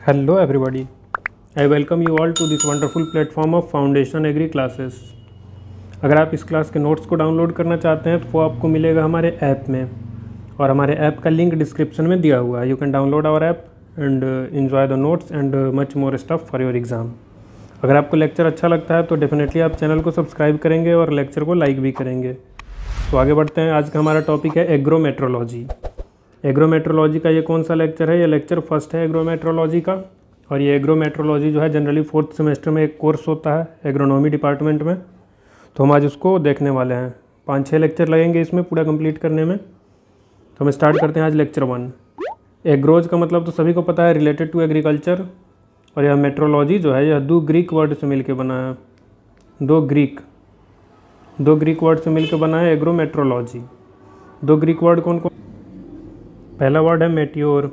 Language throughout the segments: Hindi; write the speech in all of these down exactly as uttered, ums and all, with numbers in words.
Hello everybody, I welcome you all to this wonderful platform of Foundation Agri Classes। अगर आप इस क्लास के नोट्स को डाउनलोड करना चाहते हैं तो वो आपको मिलेगा हमारे ऐप में, और हमारे ऐप का लिंक डिस्क्रिप्शन में दिया हुआ है। You can download our app and enjoy the notes and much more stuff for your exam. अगर आपको लेक्चर अच्छा लगता है तो डेफिनेटली आप चैनल को सब्सक्राइब करेंगे और लेक्चर को लाइक भी करेंगे। तो आगे बढ़ते हैं। आज का हमारा टॉपिक है एग्रोमेट्रोलॉजी। एग्रोमेट्रोलॉजी का ये कौन सा लेक्चर है? ये लेक्चर फर्स्ट है एग्रोमेट्रोलॉजी का। और ये एग्रोमेट्रोलॉजी जो है जनरली फोर्थ सेमेस्टर में एक कोर्स होता है एग्रोनॉमी डिपार्टमेंट में, तो हम आज उसको देखने वाले हैं। पाँच छः लेक्चर लगेंगे इसमें पूरा कंप्लीट करने में। तो हम स्टार्ट करते हैं आज लेक्चर वन। एग्रोज का मतलब तो सभी को पता है, रिलेटेड टू एग्रीकल्चर। और यह मेट्रोलॉजी जो है यह दो ग्रीक वर्ड से मिलकर बना है। दो ग्रीक दो ग्रीक वर्ड से मिलकर बना है एग्रोमेट्रोलॉजी। दो ग्रीक वर्ड कौन कौन? पहला वर्ड है मेट्योर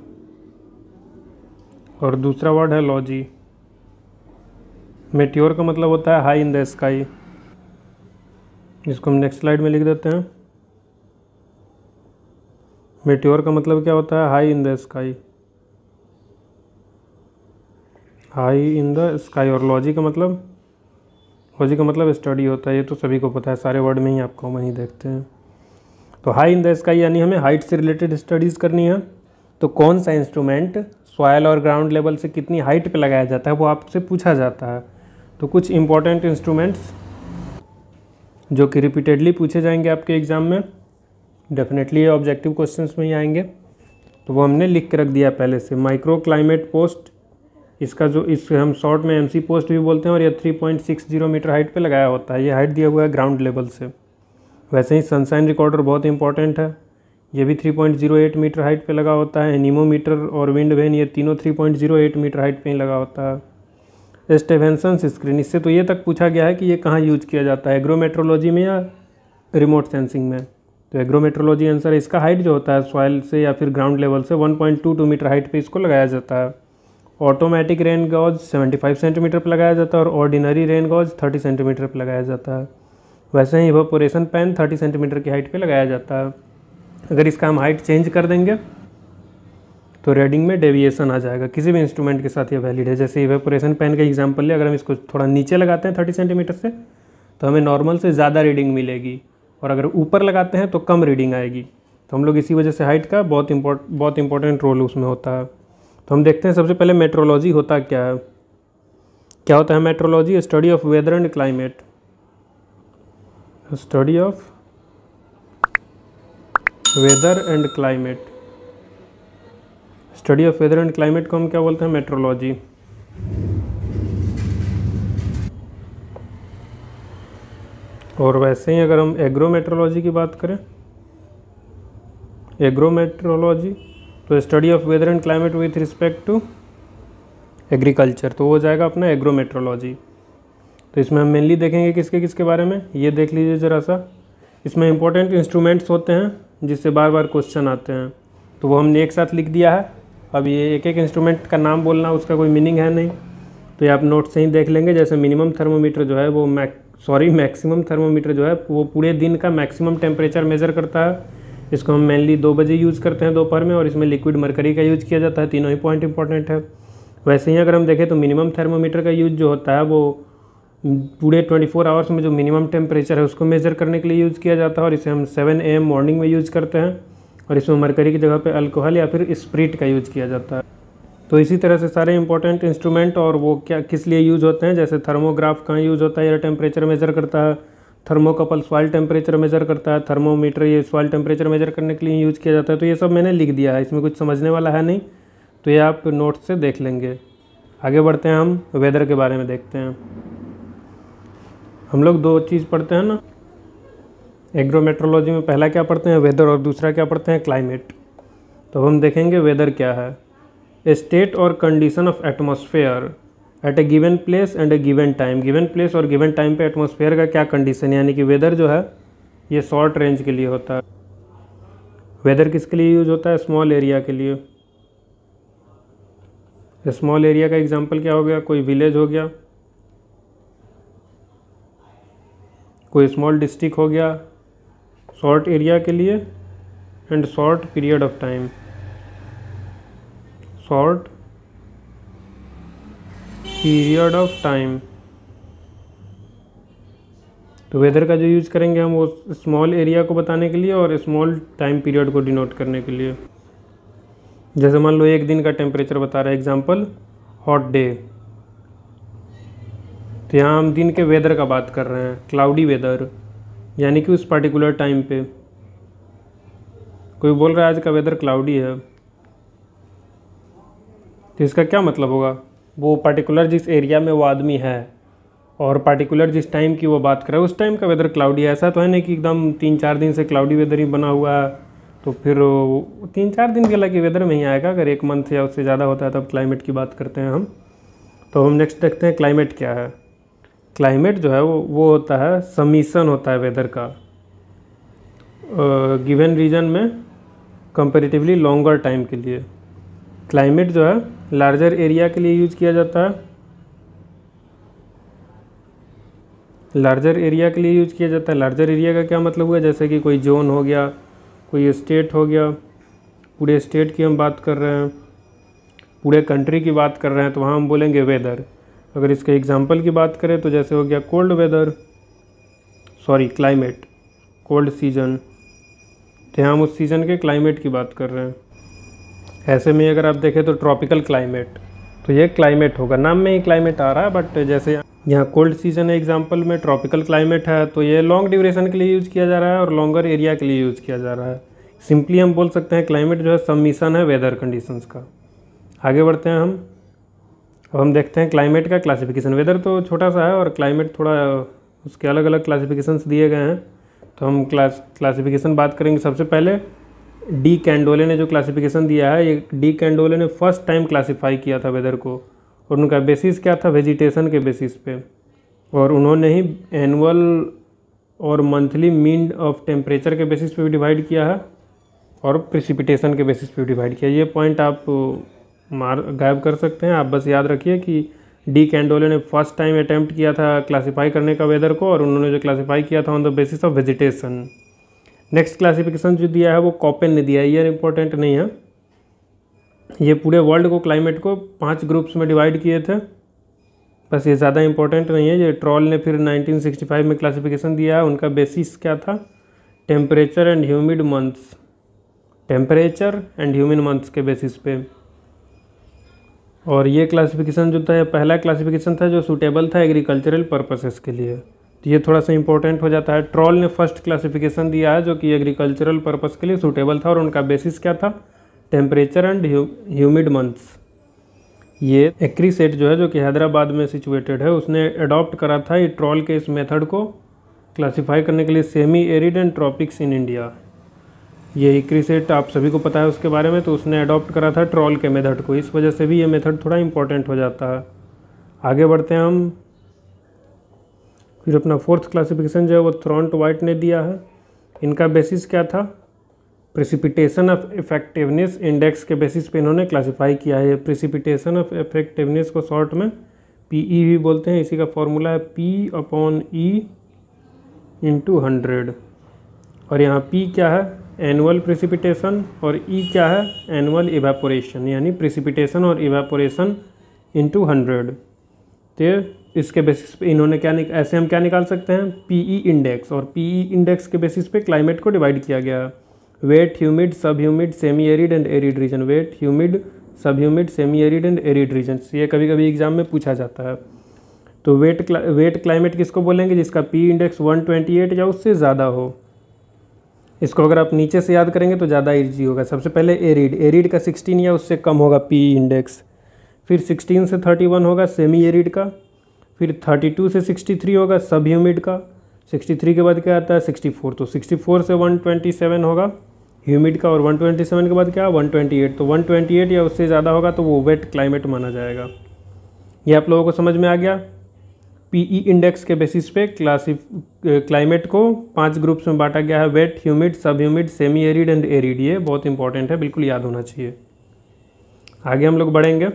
और दूसरा वर्ड है लॉजी। मेट्योर का मतलब होता है हाई इन द स्काई। इसको हम नेक्स्ट स्लाइड में लिख देते हैं। मेट्योर का मतलब क्या होता है? High in the sky, high in the sky. और लॉजी का मतलब लॉजी का मतलब स्टडी होता है। ये तो सभी को पता है, सारे वर्ड में ही आप कॉमन ही देखते हैं। तो हाई इन द स्काई यानी हमें हाइट से रिलेटेड स्टडीज़ करनी है। तो कौन सा इंस्ट्रूमेंट सॉयल और ग्राउंड लेवल से कितनी हाइट पे लगाया जाता है वो आपसे पूछा जाता है। तो कुछ इंपॉर्टेंट इंस्ट्रूमेंट्स जो कि रिपीटेडली पूछे जाएंगे आपके एग्ज़ाम में, डेफिनेटली ये ऑब्जेक्टिव क्वेश्चंस में ही आएंगे, तो वो हमने लिख के रख दिया पहले से। माइक्रो क्लाइमेट पोस्ट, इसका जो इस हम शॉर्ट में एमसी पोस्ट भी बोलते हैं, और ये three point six zero metre height पे लगाया होता है। ये हाइट दिया हुआ है ग्राउंड लेवल से। वैसे ही सनशाइन रिकॉर्डर बहुत इंपॉर्टेंट है, ये भी three point zero eight metre height पे लगा होता है। एनीमोमीटर और विंड वेन ये तीनों three point zero eight metre height पे ही लगा होता है। स्टेफेंसन स्क्रीन, इससे तो ये तक पूछा गया है कि ये कहाँ यूज किया जाता है, एग्रोमेट्रोलॉजी में या रिमोट सेंसिंग में। तो एग्रोमेट्रोलॉजी आंसर है। इसका हाइट जो होता है सॉइल से या फिर ग्राउंड लेवल से one point two two metre height पे इसको लगाया जाता है। Automatic rain gauge seventy five centimetre पर लगाया जाता है और ordinary rain gauge thirty centimetre पर लगाया जाता है। वैसे ही इवेपोरेशन पैन थर्टी सेंटीमीटर की हाइट पे लगाया जाता है। अगर इसका हम हाइट चेंज कर देंगे तो रीडिंग में डेविएशन आ जाएगा। किसी भी इंस्ट्रूमेंट के साथ ये वैलिड है। जैसे इवेपोरेशन पैन का एग्जांपल ले, अगर हम इसको थोड़ा नीचे लगाते हैं थर्टी सेंटीमीटर से तो हमें नॉर्मल से ज़्यादा रीडिंग मिलेगी, और अगर ऊपर लगाते हैं तो कम रीडिंग आएगी। तो हम लोग इसी वजह से हाइट का बहुत इम्पोर्ट बहुत इंपॉर्टेंट रोल उसमें होता है। तो हम देखते हैं सबसे पहले मेट्रोलॉजी होता क्या है। क्या होता है meteorology? Study of weather and climate. Study of weather and climate. Study of weather and climate को हम क्या बोलते हैं? मेट्रोलॉजी। और वैसे ही अगर हम एग्रोमेट्रोलॉजी की बात करें, एग्रोमेट्रोलॉजी तो study of weather and climate with respect to agriculture, तो हो जाएगा अपना एग्रोमेट्रोलॉजी। तो इसमें हम मेनली देखेंगे किसके किसके बारे में, ये देख लीजिए ज़रा सा। इसमें इंपॉर्टेंट इंस्ट्रूमेंट्स होते हैं जिससे बार बार क्वेश्चन आते हैं, तो वो हमने एक साथ लिख दिया है। अब ये एक एक इंस्ट्रूमेंट का नाम बोलना उसका कोई मीनिंग है नहीं, तो ये आप नोट से ही देख लेंगे। जैसे मिनिमम थर्मोमीटर जो है वो मैक सॉरी मैक्सिमम थर्मोमीटर जो है वो पूरे दिन का मैक्सिमम टेम्परेचर मेज़र करता है। इसको हम मेनली दो बजे यूज़ करते हैं दोपहर में, और इसमें लिक्विड मरकरी का यूज़ किया जाता है। तीनों ही पॉइंट इंपॉर्टेंट है। वैसे ही अगर हम देखें तो मिनिमम थर्मोमीटर का यूज़ जो होता है वो पूरे ट्वेंटी फोर आवर्स में जो मिनिमम टेम्परेचर है उसको मेज़र करने के लिए यूज़ किया जाता है, और इसे हम सेवन ए एम मॉर्निंग में यूज़ करते हैं। और इसमें मरकरी की जगह पे अल्कोहल या फिर स्प्रिट का यूज़ किया जाता है। तो इसी तरह से सारे इंपॉर्टेंट इंस्ट्रूमेंट और वो क्या किस लिए यूज़ होते हैं, जैसे थर्मोग्राफ कहाँ यूज़ होता है, एयर टेम्परेचर मेज़र करता है। थर्मोकपल सॉइल टेम्परेचर मेज़र करता है। थर्मोमीटर ये सॉइल टेम्परेचर मेज़र करने के लिए यूज़ किया जाता है। तो ये सब मैंने लिख दिया है, इसमें कुछ समझने वाला है नहीं, तो ये आप नोट से देख लेंगे। आगे बढ़ते हैं, हम वेदर के बारे में देखते हैं। हम लोग दो चीज़ पढ़ते हैं ना एग्रोमेट्रोलॉजी में, पहला क्या पढ़ते हैं? वेदर, और दूसरा क्या पढ़ते हैं? क्लाइमेट। तो हम देखेंगे वेदर क्या है। ए स्टेट और condition of atmosphere at a given place and a given time. Given place और गिवन टाइम पे एटमॉस्फेयर का क्या कंडीशन, यानी कि वेदर जो है ये शॉर्ट रेंज के लिए होता है। वेदर किसके लिए यूज होता है? स्मॉल एरिया के लिए। स्मॉल एरिया का एग्जांपल क्या हो गया? कोई विलेज हो गया, कोई स्मॉल डिस्ट्रिक्ट हो गया, शॉर्ट एरिया के लिए and short period of time. Short period of time. तो वेदर का जो यूज़ करेंगे हम वो स्मॉल एरिया को बताने के लिए और स्मॉल टाइम पीरियड को डिनोट करने के लिए। जैसे मान लो एक दिन का टेम्परेचर बता रहा है, एग्जांपल हॉट डे, तो यहाँ हम दिन के वेदर का बात कर रहे हैं, क्लाउडी वेदर, यानी कि उस पर्टिकुलर टाइम पे कोई बोल रहा है आज का वेदर क्लाउडी है, तो इसका क्या मतलब होगा, वो पर्टिकुलर जिस एरिया में वो आदमी है और पर्टिकुलर जिस टाइम की वो बात कर रहा है उस टाइम का वेदर क्लाउडी है। ऐसा तो है नहीं कि एकदम तीन चार दिन से क्लाउडी वेदर ही बना हुआ है, तो फिर तीन चार दिन के हालांकि वेदर में ही आएगा, अगर एक मंथ या उससे ज़्यादा होता है तब क्लाइमेट की बात करते हैं हम। तो हम नेक्स्ट देखते हैं क्लाइमेट क्या है। क्लाइमेट जो है वो वो होता है समीशन होता है वेदर का गिवन रीजन में कंपैरेटिवली लॉन्गर टाइम के लिए। क्लाइमेट जो है लार्जर एरिया के लिए यूज़ किया जाता है, लार्जर एरिया के लिए यूज़ किया जाता है। लार्जर एरिया का क्या मतलब हुआ, जैसे कि कोई जोन हो गया, कोई स्टेट हो गया, पूरे स्टेट की हम बात कर रहे हैं, पूरे कंट्री की बात कर रहे हैं, तो वहाँ हम बोलेंगे वेदर। अगर इसके एग्जांपल की बात करें तो जैसे हो गया cold weather, sorry climate, cold season, तो यहाँ हम उस सीज़न के क्लाइमेट की बात कर रहे हैं। ऐसे में अगर आप देखें तो ट्रॉपिकल क्लाइमेट, तो ये क्लाइमेट होगा, नाम में ही क्लाइमेट आ रहा है, बट जैसे यहाँ कोल्ड सीजन है एग्जांपल में, ट्रॉपिकल क्लाइमेट है, तो ये लॉन्ग ड्यूरेशन के लिए यूज़ किया जा रहा है और लॉन्गर एरिया के लिए यूज़ किया जा रहा है। सिंपली हम बोल सकते हैं क्लाइमेट जो है समीशन है वेदर कंडीशंस का। आगे बढ़ते हैं हम, अब हम देखते हैं क्लाइमेट का क्लासिफिकेशन। वेदर तो छोटा सा है और क्लाइमेट थोड़ा, उसके अलग अलग क्लासिफिकेशंस दिए गए हैं, तो हम क्लास क्लासिफिकेशन बात करेंगे। सबसे पहले डी कैंडोले ने जो क्लासिफिकेशन दिया है, ये डी कैंडोले ने फर्स्ट टाइम क्लासीफाई किया था वेदर को, और उनका बेसिस क्या था, वेजिटेशन के बेसिस पे, और उन्होंने ही एनुअल और मंथली मीन ऑफ टेम्परेचर के बेसिस पे भी डिवाइड किया है और प्रिसिपिटेशन के बेसिस पे भी डिवाइड किया। ये पॉइंट आप मार गायब कर सकते हैं, आप बस याद रखिए कि डी कैंडोले ने फर्स्ट टाइम अटैम्प्ट किया था क्लासीफाई करने का वेदर को, और उन्होंने जो क्लासीफाई किया था on the basis of vegetation. Next classification जो दिया है वो कॉपेन ने दिया है, ये इंपॉर्टेंट नहीं है। ये पूरे वर्ल्ड को, क्लाइमेट को पांच ग्रुप्स में डिवाइड किए थे, बस ये ज़्यादा इंपॉर्टेंट नहीं है। ये ट्रॉल ने फिर नाइनटीन सिक्सटी फाइव में क्लासिफिकेशन दिया है, उनका बेसिस क्या था, temperature and humid months, temperature and humid months के बेसिस पे। और ये क्लासिफिकेशन जो था, पहला क्लासिफिकेशन था जो सूटेबल था एग्रीकल्चरल पर्पसेस के लिए, तो ये थोड़ा सा इंपॉर्टेंट हो जाता है। ट्रॉल ने फर्स्ट क्लासिफिकेशन दिया है जो कि एग्रीकल्चरल पर्पस के लिए सूटेबल था, और उनका बेसिस क्या था, टेम्परेचर एंड ह्यूमिड मंथ्स। ये एक्रीसेट जो है, जो कि हैदराबाद में सिचुएटेड है, उसने अडॉप्ट करा था ये ट्रॉल के इस मेथड को क्लासीफाई करने के लिए, semi arid and tropics in India. ये एक्रीसेट आप सभी को पता है उसके बारे में, तो उसने अडॉप्ट करा था ट्रॉल के मेथड को, इस वजह से भी ये मेथड थोड़ा इंपॉर्टेंट हो जाता है। आगे बढ़ते हैं हम, फिर अपना फोर्थ क्लासिफिकेशन जो है वो थ्रॉन्ट वाइट ने दिया है। इनका बेसिस क्या था, प्रिसिपिटेशन ऑफ इफेक्टिवनेस इंडेक्स के बेसिस पे इन्होंने क्लासिफाई किया है। प्रिसिपिटेशन ऑफ इफेक्टिवनेस को शॉर्ट में पीई भी बोलते हैं, इसी का फॉर्मूला है P upon E into hundred. और यहाँ पी क्या है, एनुअल प्रिसिपिटेशन, और ई क्या है, एनुअल इवेपोरेशन, यानी प्रिसिपिटेशन और इवेपोरेशन इंटू हंड्रेड। तो इसके बेसिस पे इन्होंने क्या निक ऐसे हम क्या निकाल सकते हैं, पीई इंडेक्स, और पीई इंडेक्स के बेसिस पे क्लाइमेट को डिवाइड किया गया है। Wet, humid, sub humid, semi arid and arid region, wet, humid, sub humid, semi arid and arid regions, ये कभी कभी एग्जाम में पूछा जाता है। तो वेट क्ला, वेट क्लाइमेट किसको बोलेंगे, जिसका P index one twenty eight या उससे ज़्यादा हो। इसको अगर आप नीचे से याद करेंगे तो ज़्यादा ईजी होगा। सबसे पहले एरिड, एरिड का सिक्सटीन या उससे कम होगा पी इंडेक्स, फिर सिक्सटीन से थर्टी वन होगा सेमी एरिड का, फिर थर्टी टू से सिक्सटी थ्री होगा सब ह्यूमिड का, सिक्सटी थ्री के बाद क्या आता है सिक्सटी फोर, तो सिक्सटी फोर से वन ट्वेंटी सेवन होगा ह्यूमिड का, और वन ट्वेंटी सेवन के बाद क्या वन ट्वेंटी एट, तो वन ट्वेंटी एट या उससे ज़्यादा होगा तो वो वेट क्लाइमेट माना जाएगा। ये आप लोगों को समझ में आ गया। पीई इंडेक्स के बेसिस पे क्लासिफ क्लाइमेट को पांच ग्रुप्स में बांटा गया है, wet, humid, sub humid, semi arid and arid. ये बहुत इंपॉर्टेंट है, बिल्कुल याद होना चाहिए। आगे हम लोग बढ़ेंगे।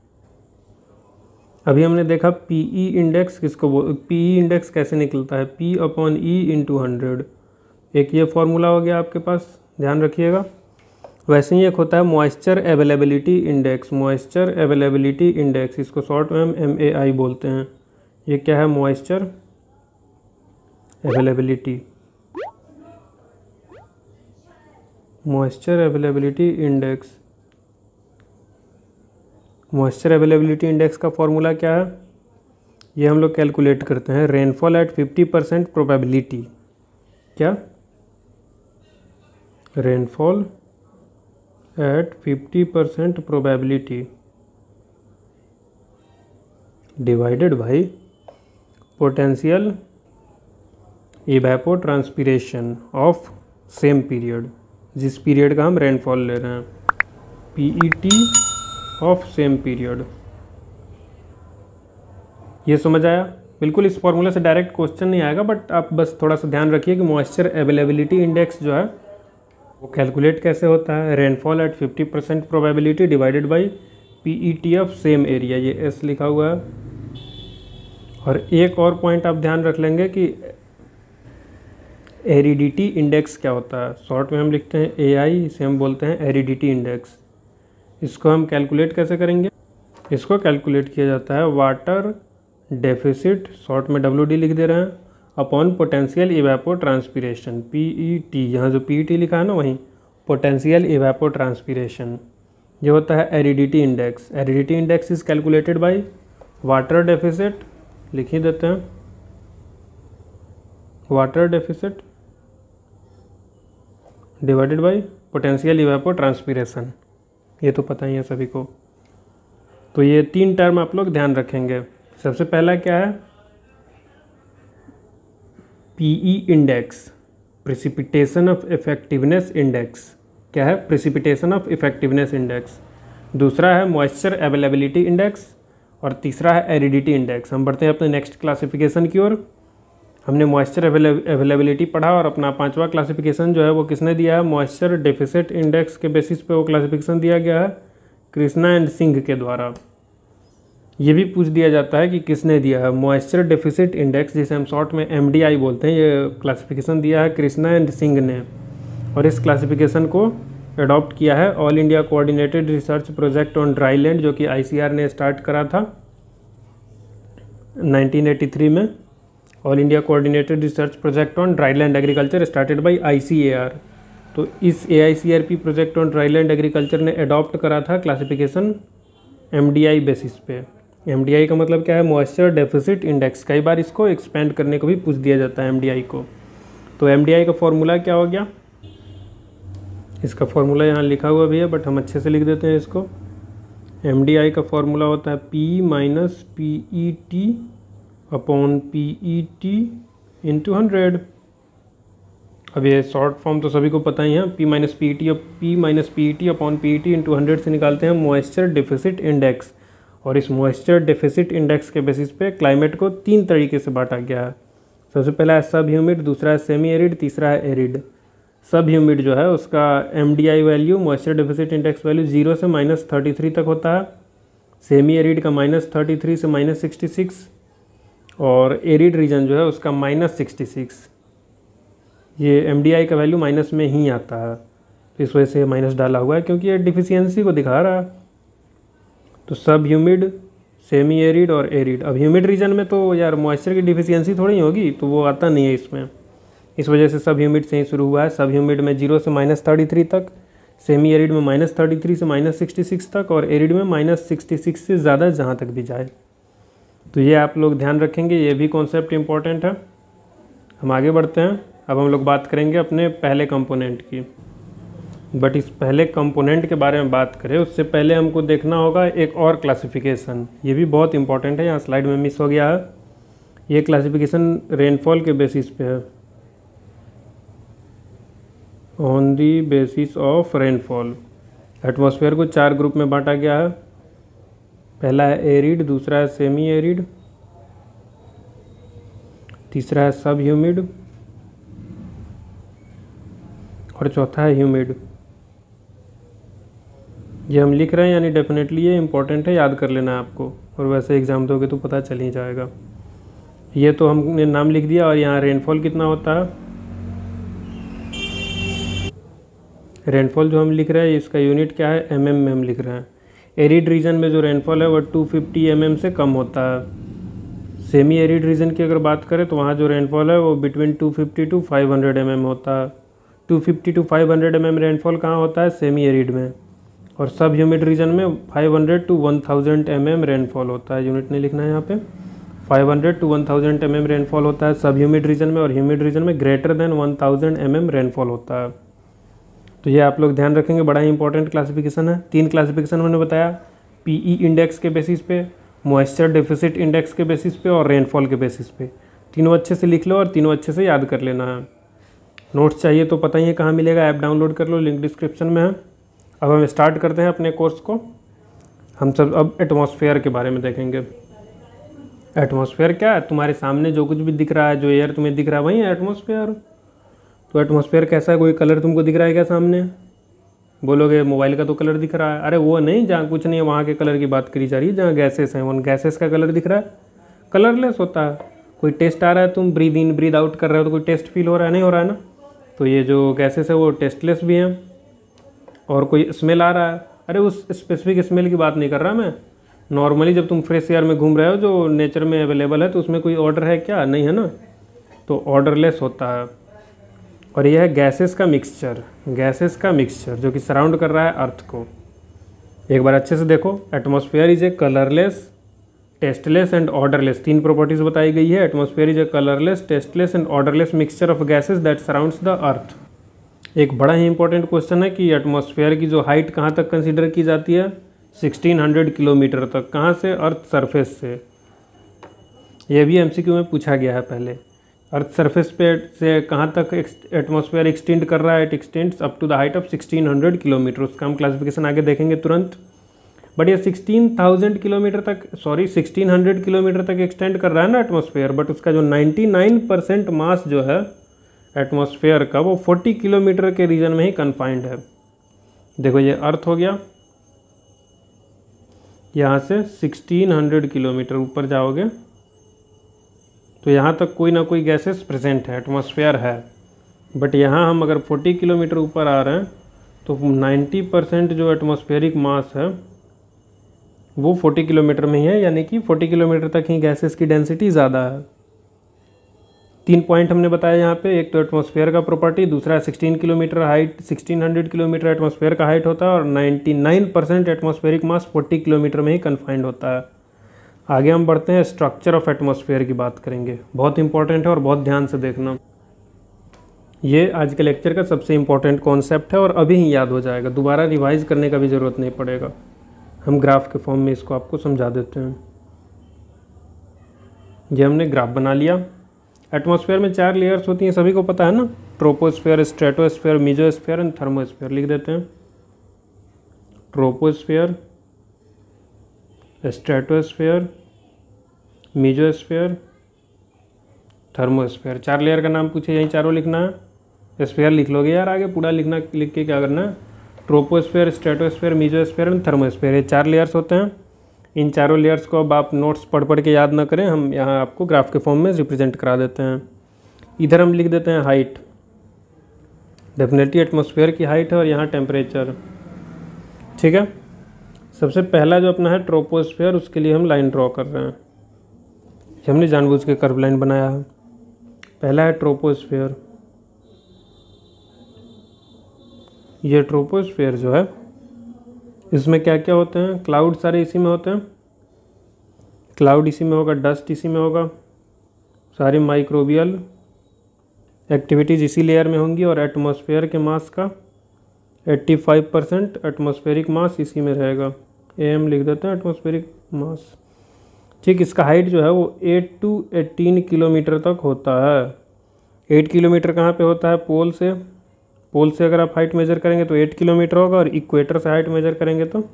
अभी हमने देखा पीई इंडेक्स किसको बोल, पीई इंडेक्स कैसे निकलता है, P upon E into hundred. एक ये फॉर्मूला हो गया आपके पास, ध्यान रखिएगा। वैसे ही एक होता है moisture availability index, moisture availability index, इसको शॉर्ट में हम एम ए आई बोलते हैं। ये क्या है? Moisture availability, moisture availability index. Moisture availability index का फॉर्मूला क्या है? ये हम लोग कैलकुलेट करते हैं rainfall at fifty percent probability. क्या? Rainfall at fifty percent probability divided by potential evapotranspiration of same period, जिस पीरियड का हम रेनफॉल ले रहे हैं, पीईटी ऑफ सेम पीरियड। ये समझ आया? बिल्कुल इस फॉर्मूले से डायरेक्ट क्वेश्चन नहीं आएगा, बट आप बस थोड़ा सा ध्यान रखिए कि मॉइस्चर अवेलेबिलिटी इंडेक्स जो है वो कैलकुलेट कैसे होता है, rainfall at fifty percent probability divided by PET of same area, ये एस लिखा हुआ है। और एक और पॉइंट आप ध्यान रख लेंगे कि एरिडिटी इंडेक्स क्या होता है, शॉर्ट में हम लिखते हैं ए आई, इसे हम बोलते हैं एरिडिटी इंडेक्स। इसको हम कैलकुलेट कैसे करेंगे? इसको कैलकुलेट किया जाता है वाटर डेफिसिट, शॉर्ट में डब्ल्यू डी लिख दे रहे हैं, अपॉन पोटेंशियल इवेपोट्रांसपिरेशन, पीईटी, यहाँ जो पीईटी लिखा है ना वहीं पोटेंशियल इवेपोट्रांसपिरेशन, ये होता है aridity index. Aridity index is calculated by water deficit, लिख ही देते हैं water deficit divided by potential evapotranspiration, ये तो पता ही है सभी को। तो ये तीन टर्म आप लोग ध्यान रखेंगे। सबसे पहला क्या है? PE index, precipitation of effectiveness index. क्या है? Precipitation of effectiveness index. दूसरा है मॉइस्चर अवेलेबिलिटी इंडेक्स और तीसरा है एरिडिटी इंडेक्स। हम बढ़ते हैं अपने नेक्स्ट क्लासिफिकेशन की ओर। हमने मॉइस्चर अवेलेबिलिटी पढ़ा और अपना पांचवा क्लासिफिकेशन जो है वो किसने दिया है? मॉइस्चर डेफिसिट इंडेक्स के बेसिस पे वो क्लासिफिकेशन दिया गया है कृष्णा एंड सिंह के द्वारा। ये भी पूछ दिया जाता है कि किसने दिया है मॉइस्चर डेफिसिट इंडेक्स, जिसे हम शॉर्ट में एम डी आई बोलते हैं। ये क्लासिफिकेशन दिया है कृष्णा एंड सिंह ने, और इस क्लासिफिकेशन को अडॉप्ट किया है all India coordinated research project on dry land, जो कि आई सी आर ने स्टार्ट करा था नाइनटीन एटी थ्री में। All India coordinated research project on dry land agriculture started by I C A R. तो इस A I C R P project on dry land agriculture ने अडॉप्ट करा था classification M D I basis पे। एम डी आई का मतलब क्या है? Moisture deficit index. कई बार इसको एक्सपेंड करने को भी पूछ दिया जाता है एम डी आई को। तो एम डी आई का फॉर्मूला क्या हो गया? इसका फॉर्मूला यहाँ लिखा हुआ भी है, बट हम अच्छे से लिख देते हैं इसको। एम डी आई का फॉर्मूला होता है P minus P E T upon P E T into hundred. अब ये शॉर्ट फॉर्म तो सभी को पता ही है, P minus P E T P minus P E T upon P E T into hundred से निकालते हैं मॉइस्चर डेफिसिट इंडेक्स। और इस मॉइस्चर डेफिसिट इंडेक्स के बेसिस पे क्लाइमेट को तीन तरीके से बांटा गया है। सबसे पहला है सब ह्यूमिड, दूसरा है सेमी एरिड, तीसरा है एरिड। सब ह्यूमिड जो है उसका M D I value, moisture deficit index value zero से माइनस थर्टी थ्री तक होता है। सेमी एरिड का माइनस थर्टी थ्री से माइनस सिक्सटी सिक्स, और एरिड रीजन जो है उसका माइनस सिक्सटी सिक्स। ये एम डी आई का वैल्यू माइनस में ही आता है, तो इस वजह से माइनस डाला हुआ है क्योंकि ये डिफिशियंसी को दिखा रहा है। तो सब ह्यूमिड, सेमी एरिड और एरिड। अब ह्यूमिड रीजन में तो यार मॉइस्चर की डिफिशियंसी थोड़ी होगी, तो वो आता नहीं है इसमें, इस वजह से सब ह्यूमिड से ही शुरू हुआ है। सब ह्यूमिड में जीरो से माइनस थर्टी थ्री तक, सेमी एरिड में माइनस थर्टी थ्री से माइनस सिक्सटी सिक्स तक, और एरिड में माइनस सिक्सटी सिक्स से ज़्यादा जहाँ तक भी जाए। तो ये आप लोग ध्यान रखेंगे, ये भी कॉन्सेप्ट इंपॉर्टेंट है। हम आगे बढ़ते हैं। अब हम लोग बात करेंगे अपने पहले कंपोनेंट की, बट इस पहले कंपोनेंट के बारे में बात करें उससे पहले हमको देखना होगा एक और क्लासिफिकेशन। ये भी बहुत इंपॉर्टेंट है, यहाँ स्लाइड में मिस हो गया है। ये क्लासिफिकेशन रेनफॉल के बेसिस पे है, on the basis of rainfall. Atmosphere को चार ग्रुप में बांटा गया है। पहला है एरिड, दूसरा है सेमी एरिड, तीसरा है सब ह्यूमिड और चौथा है ह्यूमिड। ये हम लिख रहे हैं यानी डेफिनेटली ये इंपॉर्टेंट है, याद कर लेना है आपको, और वैसे एग्जाम दोगे तो पता चल ही जाएगा। ये तो हमने नाम लिख दिया। और यहाँ रेनफॉल कितना होता है? रेनफॉल जो हम लिख रहे हैं इसका यूनिट क्या है, एम एम में हम लिख रहे हैं। एरिड रीजन में जो रेनफॉल है वो टू फिफ्टी एम एम से कम होता है। सेमी एरिड रीजन की अगर बात करें तो वहाँ जो रेनफॉल है वो between two fifty to five hundred M M होता है। Two fifty to five hundred M M rainfall कहाँ होता है, सेमी एरिड में। और सब ह्यूमिड रीजन में five hundred to one thousand M M rainfall होता है। यूनिट नहीं लिखना है यहाँ पे। Five hundred to one thousand M M rainfall होता है सब ह्यूमिड रीजन में, और ह्यूमिड रीजन में greater than one thousand M M rainfall होता है। तो ये आप लोग ध्यान रखेंगे, बड़ा ही इंपॉर्टेंट क्लासिफिकेशन है। तीन क्लासिफिकेशन मैंने बताया, पीई इंडेक्स के बेसिस पे, मॉइस्चर डेफिसिट इंडेक्स के बेसिस पे और रेनफॉल के बेसिस पे। तीनों अच्छे से लिख लो और तीनों अच्छे से याद कर लेना है। नोट्स चाहिए तो पता ही है कहाँ मिलेगा, ऐप डाउनलोड कर लो, लिंक डिस्क्रिप्शन में है। अब हम स्टार्ट करते हैं अपने कोर्स को। हम सब अब एटमॉस्फेयर के बारे में देखेंगे। एटमॉस्फेयर क्या है, तुम्हारे सामने जो कुछ भी दिख रहा है, जो एयर तुम्हें दिख रहा है वही है एटमॉस्फेयर। तो एटमॉस्फेयर कैसा है, कोई कलर तुमको दिख रहा है क्या सामने? बोलोगे मोबाइल का तो कलर दिख रहा है। अरे वो नहीं, जहाँ कुछ नहीं है वहाँ के कलर की बात करी जा रही है। जहाँ गैसेस हैं उन गैसेस का कलर दिख रहा है, कलरलेस होता है। कोई टेस्ट आ रहा है, तुम ब्रीद इन ब्रीद आउट कर रहे हो तो कोई टेस्ट फील हो रहा है, नहीं हो रहा है ना। तो ये जो गैसेस है वो टेस्टलेस भी हैं। और कोई स्मेल आ रहा है, अरे उस स्पेसिफिक स्मेल की बात नहीं कर रहा मैं। नॉर्मली जब तुम फ्रेश एयर में घूम रहे हो जो नेचर में अवेलेबल है, तो उसमें कोई ऑर्डर है क्या, नहीं है ना। तो ऑर्डरलेस होता है। और यह है गैसेस का मिक्सचर, गैसेस का मिक्सचर जो कि सराउंड कर रहा है अर्थ को। एक बार अच्छे से देखो, atmosphere is a colourless, tasteless and odourless, तीन प्रॉपर्टीज बताई गई है। Atmosphere is a colourless, tasteless and odourless mixture of gases that surrounds the earth. एक बड़ा ही इंपॉर्टेंट क्वेश्चन है कि एटमॉस्फेयर की जो हाइट कहाँ तक कंसीडर की जाती है, सिक्सटीन हंड्रेड किलोमीटर तक। कहाँ से, अर्थ सरफेस से। यह भी एमसीक्यू में पूछा गया है पहले। अर्थ सरफेस पे से कहाँ तक एटमॉस्फेयर एक्सटेंड कर रहा है, it extends up to the height of sixteen hundred kilometre. उसका हम क्लासिफिकेशन आगे देखेंगे तुरंत। बट ये सिक्सटीन थाउजेंड किलोमीटर तक, सॉरी सिक्सटीन हंड्रेड किलोमीटर तक एक्सटेंड कर रहा है ना एटमॉस्फेयर। बट उसका जो नाइन्टी नाइन परसेंट मास जो है एटमॉस्फेयर का, वो फोर्टी किलोमीटर के रीजन में ही कन्फाइंड है। देखो ये अर्थ हो गया, यहाँ से सिक्सटीन हंड्रेड किलोमीटर ऊपर जाओगे तो यहाँ तक कोई ना कोई गैसेस प्रेजेंट है, एटमॉस्फेयर है। बट यहाँ हम अगर फोर्टी किलोमीटर ऊपर आ रहे हैं तो नाइन्टी परसेंट जो एटमॉस्फेरिक मास है वो फोर्टी किलोमीटर में ही है, यानी कि फोर्टी किलोमीटर तक ही गैसेस की डेंसिटी ज़्यादा है। तीन पॉइंट हमने बताया यहाँ पे, एक तो एटमॉस्फेयर का प्रॉपर्टी, दूसरा sixteen kilometre height, sixteen hundred kilometre atmosphere का हाइट होता है, और ninety nine percent atmospheric mass forty kilometre में ही कन्फाइंड होता है। आगे हम बढ़ते हैं, स्ट्रक्चर ऑफ एटमॉस्फेयर की बात करेंगे। बहुत इंपॉर्टेंट है और बहुत ध्यान से देखना। ये आज के लेक्चर का सबसे इंपॉर्टेंट कॉन्सेप्ट है और अभी ही याद हो जाएगा, दोबारा रिवाइज करने का भी ज़रूरत नहीं पड़ेगा। हम ग्राफ के फॉर्म में इसको आपको समझा देते हैं। ये हमने ग्राफ बना लिया। एटमॉस्फेयर में चार लेयर्स होती हैं, सभी को पता है ना, troposphere, stratosphere, mesosphere and thermosphere. लिख देते हैं, ट्रोपोस्फेयर, स्ट्रेटोस्फेयर, मेसोस्फेयर, थर्मोस्फेयर। चार लेयर का नाम पूछे, यही चारों लिखना है। स्फेयर लिख लोगे यार, आगे पूरा लिखना, लिख के क्या करना है, troposphere, stratosphere, mesosphere and thermosphere. ये चार लेयर्स होते हैं। इन चारों लेयर्स को अब आप नोट्स पढ़ पढ़ के याद ना करें, हम यहाँ आपको ग्राफ के फॉर्म में रिप्रेजेंट करा देते हैं। इधर हम लिख देते हैं हाइट, डेफिनेटली एटमॉस्फेयर की हाइट है, और यहाँ टेम्परेचर। ठीक है, सबसे पहला जो अपना है ट्रोपोस्फेयर, उसके लिए हम लाइन ड्रॉ कर रहे हैं। हमने जानबूझ के कर्व लाइन बनाया है। पहला है ट्रोपोस्फेयर। ये ट्रोपोस्फेयर जो है, इसमें क्या क्या होते हैं, क्लाउड सारे इसी में होते हैं। क्लाउड इसी में होगा, डस्ट इसी में होगा, सारी माइक्रोबियल एक्टिविटीज़ इसी लेयर में होंगी, और एटमॉस्फेयर के मास का पचासी परसेंट एटमॉस्फेरिक मास इसी में रहेगा। एम लिख देते हैं, एटमॉस्फेरिक मास। ठीक, इसका हाइट जो है वो एट टू एटीन किलोमीटर तक होता है। एट किलोमीटर कहाँ पे होता है, पोल से। पोल से अगर आप हाइट मेजर करेंगे तो एट किलोमीटर होगा, और इक्वेटर से हाइट मेजर करेंगे तो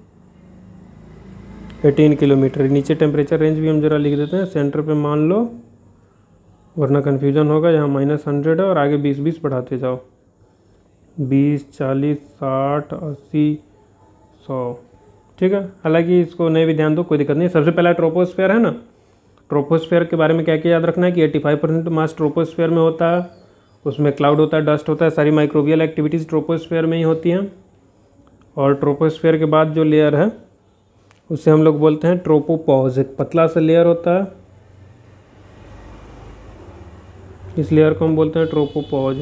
एटीन किलोमीटर। नीचे टेम्परेचर रेंज भी हम जरा लिख देते हैं, सेंटर पे मान लो, वरना कन्फ्यूजन होगा। यहाँ माइनस हंड्रेड है और आगे बीस बीस बढ़ाते जाओ, बीस, चालीस, साठ, अस्सी, सौ। ठीक है, हालांकि इसको नहीं भी ध्यान दो, कोई दिक्कत नहीं। सबसे पहला ट्रोपोस्फेयर है ना। ट्रोपोस्फेयर के बारे में क्या क्या याद रखना है कि पचासी परसेंट मास ट्रोपोस्फेयर में होता है, उसमें क्लाउड होता है, डस्ट होता है, सारी माइक्रोबियल एक्टिविटीज़ ट्रोपोस्फेयर में ही होती हैं। और ट्रोपोस्फेयर के बाद जो लेयर है उसे हम लोग बोलते हैं ट्रोपोपॉज। एक पतला सा लेयर होता है, इस लेयर को हम बोलते हैं ट्रोपोपॉज।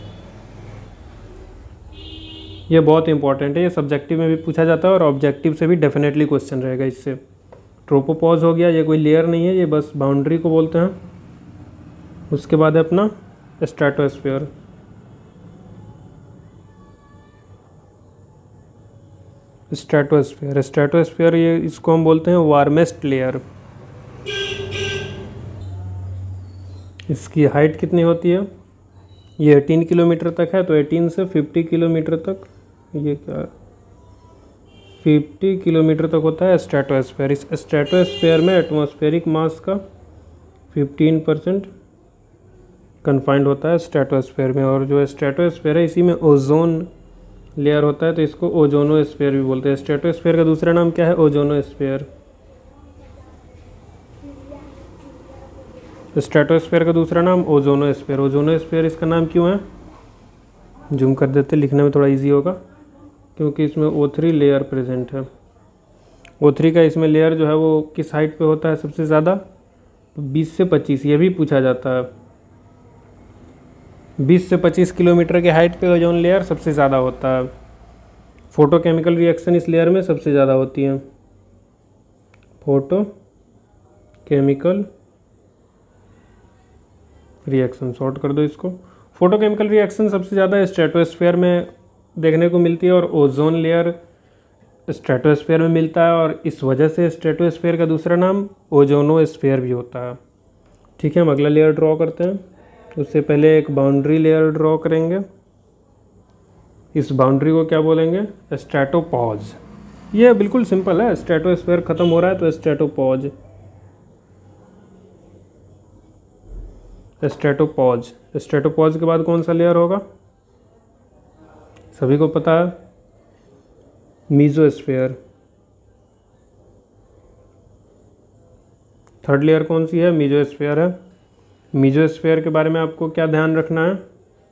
ये बहुत इंपॉर्टेंट है, ये सब्जेक्टिव में भी पूछा जाता है और ऑब्जेक्टिव से भी डेफिनेटली क्वेश्चन रहेगा इससे। ट्रोपोपॉज हो गया, ये कोई लेयर नहीं है, ये बस बाउंड्री को बोलते हैं। उसके बाद है अपना स्ट्रेटोस्फेयर। स्ट्रेटोस्फेयर स्ट्रेटोस्फेयर ये इसको हम बोलते हैं वार्मेस्ट लेयर। इसकी हाइट कितनी होती है? ये अठारह किलोमीटर तक है, तो अठारह से पचास किलोमीटर तक, ये क्या पचास किलोमीटर तक होता है स्ट्रेटोस्फेयर। इस स्ट्रेटोस्फेयर में एटमॉस्फेरिक मास का पंद्रह परसेंट कन्फाइंड होता है स्ट्रेटोस्फेयर में। और जो स्ट्रेटोस्फेयर है इसी में ओजोन लेयर होता है, तो इसको ओजोनोस्फेयर भी बोलते हैं। स्ट्रेटोस्फेयर का दूसरा नाम क्या है? ओजोनोस्फेयर। स्ट्रेटोस्फेयर का दूसरा नाम ओजोनोस्फेयर। ओजोनोस्फेयर इसका नाम क्यों है? जूम कर देते, लिखने में थोड़ा इजी होगा, क्योंकि इसमें ओ थ्री लेयर प्रेजेंट है। ओ थ्री का इसमें लेयर जो है वो किस हाइट पे होता है सबसे ज़्यादा? बीस से पच्चीस, ये भी पूछा जाता है। बीस से पच्चीस किलोमीटर के हाइट पे ओजोन लेयर सबसे ज़्यादा होता है। फोटोकेमिकल रिएक्शन इस लेयर में सबसे ज़्यादा होती है। फोटो केमिकल रिएक्शन, शॉर्ट कर दो इसको। फोटोकेमिकल रिएक्शन सबसे ज़्यादा स्ट्रेटोस्फेयर में देखने को मिलती है और ओजोन लेयर स्ट्रेटोस्फेयर में मिलता है, और इस वजह से स्ट्रेटोस्फेयर का दूसरा नाम ओजोनोस्फेयर भी होता है। ठीक है, हम अगला लेयर ड्रॉ करते हैं। उससे पहले एक बाउंड्री लेयर ड्रॉ करेंगे। इस बाउंड्री को क्या बोलेंगे? स्ट्रेटोपॉज। ये बिल्कुल सिंपल है, स्ट्रेटोस्फेयर खत्म हो रहा है तो स्ट्रेटोपॉज। स्ट्रेटोपॉज स्ट्रेटोपॉज के बाद कौन सा लेयर होगा? सभी को पता है, मीजोस्फेयर। थर्ड लेयर कौन सी है? मीजोस्फेयर है। मीजोस्फेयर के बारे में आपको क्या ध्यान रखना है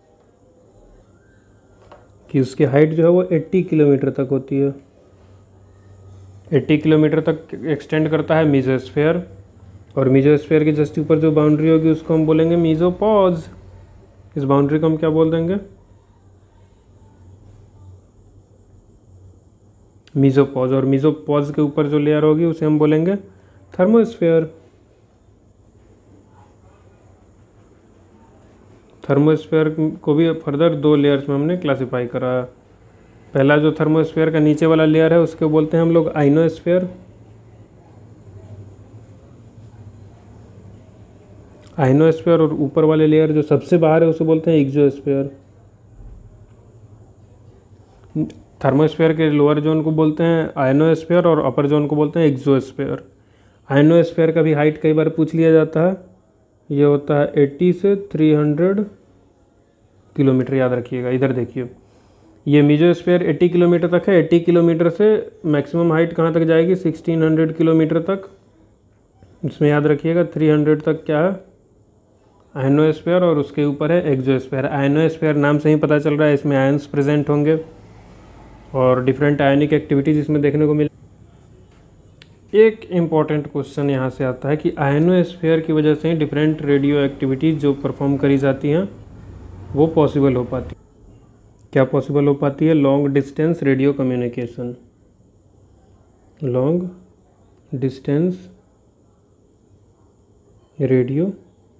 कि उसकी हाइट जो है वो अस्सी किलोमीटर तक होती है। अस्सी किलोमीटर तक एक्सटेंड करता है मीजोस्फेयर, और मीजोस्फेयर के जस्ट ऊपर जो बाउंड्री होगी उसको हम बोलेंगे मीजोपॉज। इस बाउंड्री को हम क्या बोल देंगे? मीजोपॉज। और मीजोपॉज के ऊपर जो लेयर होगी उसे हम बोलेंगे थर्मोस्फेयर। थर्मोस्फेयर को भी फर्दर दो लेयर्स में हमने क्लासिफाई करा है। पहला जो थर्मोस्फेयर का नीचे वाला लेयर है उसके बोलते हैं हम लोग आइनोस्फेयर। आइनोस्फेयर। और ऊपर वाले लेयर जो सबसे बाहर है उसे बोलते हैं एक्सोस्फेयर। थर्मोस्फेयर के लोअर जोन को बोलते हैं आयनोस्फेयर और अपर जोन को बोलते हैं एक्सोस्फेयर। आयनोस्फेयर का भी हाइट कई बार पूछ लिया जाता है, ये होता है अस्सी से तीन सौ किलोमीटर, याद रखिएगा। इधर देखिए, ये मीजोस्फेयर अस्सी किलोमीटर तक है। अस्सी किलोमीटर से मैक्सिमम हाइट कहाँ तक जाएगी? सोलह सौ किलोमीटर तक। इसमें याद रखिएगा तीन सौ तक क्या है? आयनोस्फेयर, और उसके ऊपर है एक्सोस्फेयर। आयनोस्फेयर नाम से ही पता चल रहा है इसमें आयन्स प्रेजेंट होंगे और डिफरेंट आयनिक एक्टिविटीज़ इसमें देखने को मिले। एक इम्पॉर्टेंट क्वेश्चन यहाँ से आता है कि आयनोस्फेयर की वजह से ही डिफरेंट रेडियो एक्टिविटीज़ जो परफॉर्म करी जाती हैं वो पॉसिबल हो पाती। क्या पॉसिबल हो पाती है? Long distance radio communication. Long distance radio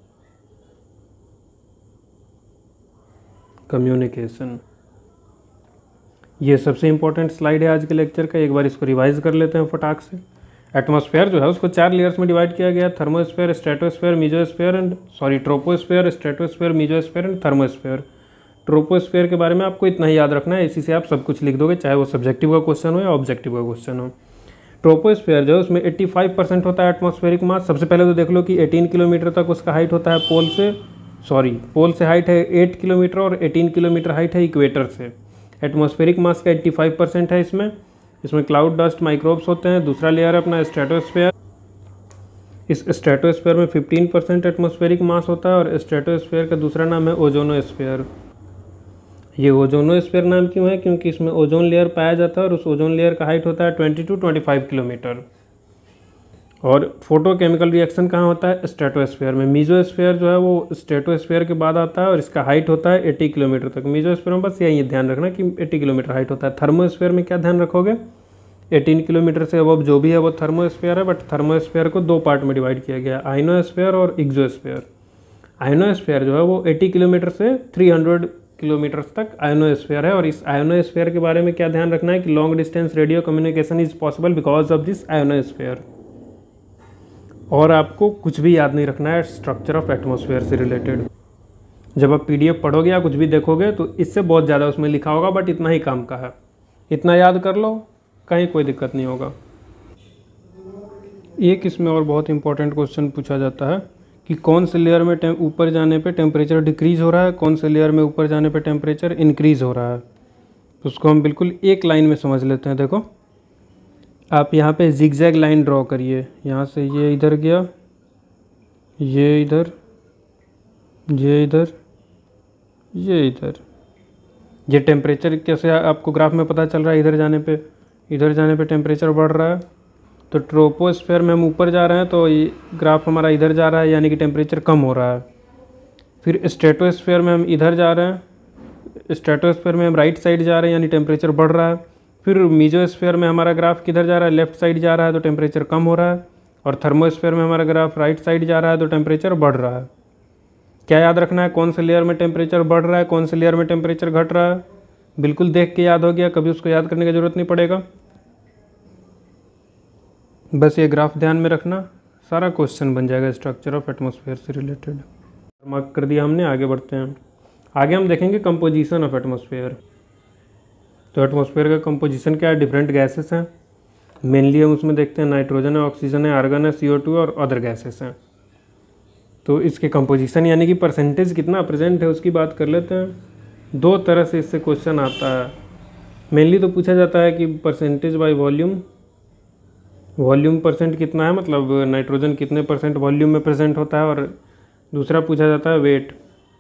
communication. ये सबसे इम्पोर्टेंट स्लाइड है आज के लेक्चर का। एक बार इसको रिवाइज कर लेते हैं फटाक से। एटमॉस्फेयर जो है उसको चार लेयर्स में डिवाइड किया गया है, thermosphere, stratosphere, mesosphere and sorry troposphere, stratosphere, mesosphere and thermosphere. Troposphere के बारे में आपको इतना ही याद रखना है, इसी से आप सब कुछ लिख दोगे, चाहे वो सब्जेक्टिव का क्वेश्चन हो या ऑब्जेक्टिव का क्वेश्चन हो। ट्रोपोस्फेयर जो है उसमें पचासी परसेंट होता है एटमॉस्फेरिक मास। सबसे पहले तो देख लो कि अठारह किलोमीटर तक उसका हाइट होता है पोल से, सॉरी पोल से हाइट है आठ किलोमीटर और अठारह किलोमीटर हाइट है इक्वेटर से। एटमॉस्फेरिक मास का पचासी परसेंट है इसमें। इसमें क्लाउड, डस्ट, माइक्रोब्स होते हैं। दूसरा लेयर है अपना स्ट्रेटोस्फेयर। इस स्ट्रेटोस्फीयर में फिफ्टीन परसेंट एटमॉस्फेरिक मास होता है और स्ट्रेटोस्फीयर का दूसरा नाम है ओजोनोस्फीयर। ये ओजोनोस्फीयर नाम क्यों है? क्योंकि इसमें ओजोन लेयर पाया जाता है और उस ओजोन लेयर का हाइट होता है twenty to twenty five kilometre. और फोटोकेमिकल रिएक्शन कहाँ होता है? स्ट्रेटोस्फीयर में। मीजोस्फीयर जो है वो स्ट्रेटोस्फीयर के बाद आता है और इसका हाइट होता है अस्सी किलोमीटर तक। मीजोस्फीयर में बस यही ध्यान रखना कि अस्सी किलोमीटर हाइट होता है। थर्मोस्फीयर में क्या ध्यान रखोगे? अठारह किलोमीटर से अब जो भी है वो थर्मोस्फीयर है, बट थर्मोस्फीयर को दो पार्ट में डिवाइड किया गया है, आइनोस्फीयर और एक्सोस्फीयर। आइनोस्फीयर जो है वो अस्सी किलोमीटर से तीन सौ किलोमीटर तक आयोनोस्फीयर है। और इस आयोनोस्फीयर के बारे में क्या ध्यान रखना है कि long distance radio communication is possible because of this ionosphere. और आपको कुछ भी याद नहीं रखना है स्ट्रक्चर ऑफ एटमॉस्फेयर से रिलेटेड। जब आप पीडीएफ पढ़ोगे या कुछ भी देखोगे तो इससे बहुत ज़्यादा उसमें लिखा होगा, बट इतना ही काम का है, इतना याद कर लो, कहीं कोई दिक्कत नहीं होगा। एक इसमें और बहुत इंपॉर्टेंट क्वेश्चन पूछा जाता है कि कौन से लेयर में ऊपर जाने पे टेम्परेचर डिक्रीज हो रहा है, कौन से लेयर में ऊपर जाने पे टेम्परेचर इंक्रीज हो रहा है। तो उसको हम बिल्कुल एक लाइन में समझ लेते हैं। देखो आप यहाँ पे जिगजैग लाइन ड्रॉ करिए, यहाँ से ये इधर गया, ये इधर, ये इधर, ये इधर। ये टेम्परेचर कैसे आपको ग्राफ में पता चल रहा है? इधर जाने पे इधर जाने पे टेम्परेचर बढ़ रहा है। तो ट्रोपोस्फेयर में हम ऊपर जा रहे हैं तो ये ग्राफ हमारा इधर जा रहा है, यानी कि टेम्परेचर कम हो रहा है। फिर स्ट्रेटोस्फेयर में हम इधर जा रहे हैं, स्ट्रेटोस्फेयर में हम राइट साइड जा रहे हैं, यानी टेम्परेचर बढ़ रहा है। फिर मीजोस्फेयर में हमारा ग्राफ किधर जा रहा है? लेफ्ट साइड जा रहा है, तो टेम्परेचर कम हो रहा है। और थर्मोस्फेयर में हमारा ग्राफ राइट साइड जा रहा है, तो टेम्परेचर बढ़ रहा है। क्या याद रखना है? कौन से लेयर में टेम्परेचर बढ़ रहा है, कौन से लेयर में टेम्परेचर घट रहा है? बिल्कुल देख के याद हो गया, कभी उसको याद करने की ज़रूरत नहीं पड़ेगा। बस ये ग्राफ ध्यान में रखना, सारा क्वेश्चन बन जाएगा स्ट्रक्चर ऑफ एटमॉस्फेयर से रिलेटेड। मार्क कर दिया हमने, आगे बढ़ते हैं। आगे हम देखेंगे कंपोजिशन ऑफ एटमॉस्फेयर। तो एटमॉस्फेयर का कंपोजिशन क्या है? डिफरेंट गैसेस हैं, मेनली हम उसमें देखते हैं नाइट्रोजन है, ऑक्सीजन है, आर्गन है, सी ओ टू और अदर गैसेस हैं। तो इसके कंपोजिशन यानी कि परसेंटेज कितना प्रेजेंट है उसकी बात कर लेते हैं। दो तरह से इससे क्वेश्चन आता है। मेनली तो पूछा जाता है कि percentage by volume, volume percent कितना है, मतलब नाइट्रोजन कितने परसेंट वॉल्यूम में प्रेजेंट होता है। और दूसरा पूछा जाता है वेट,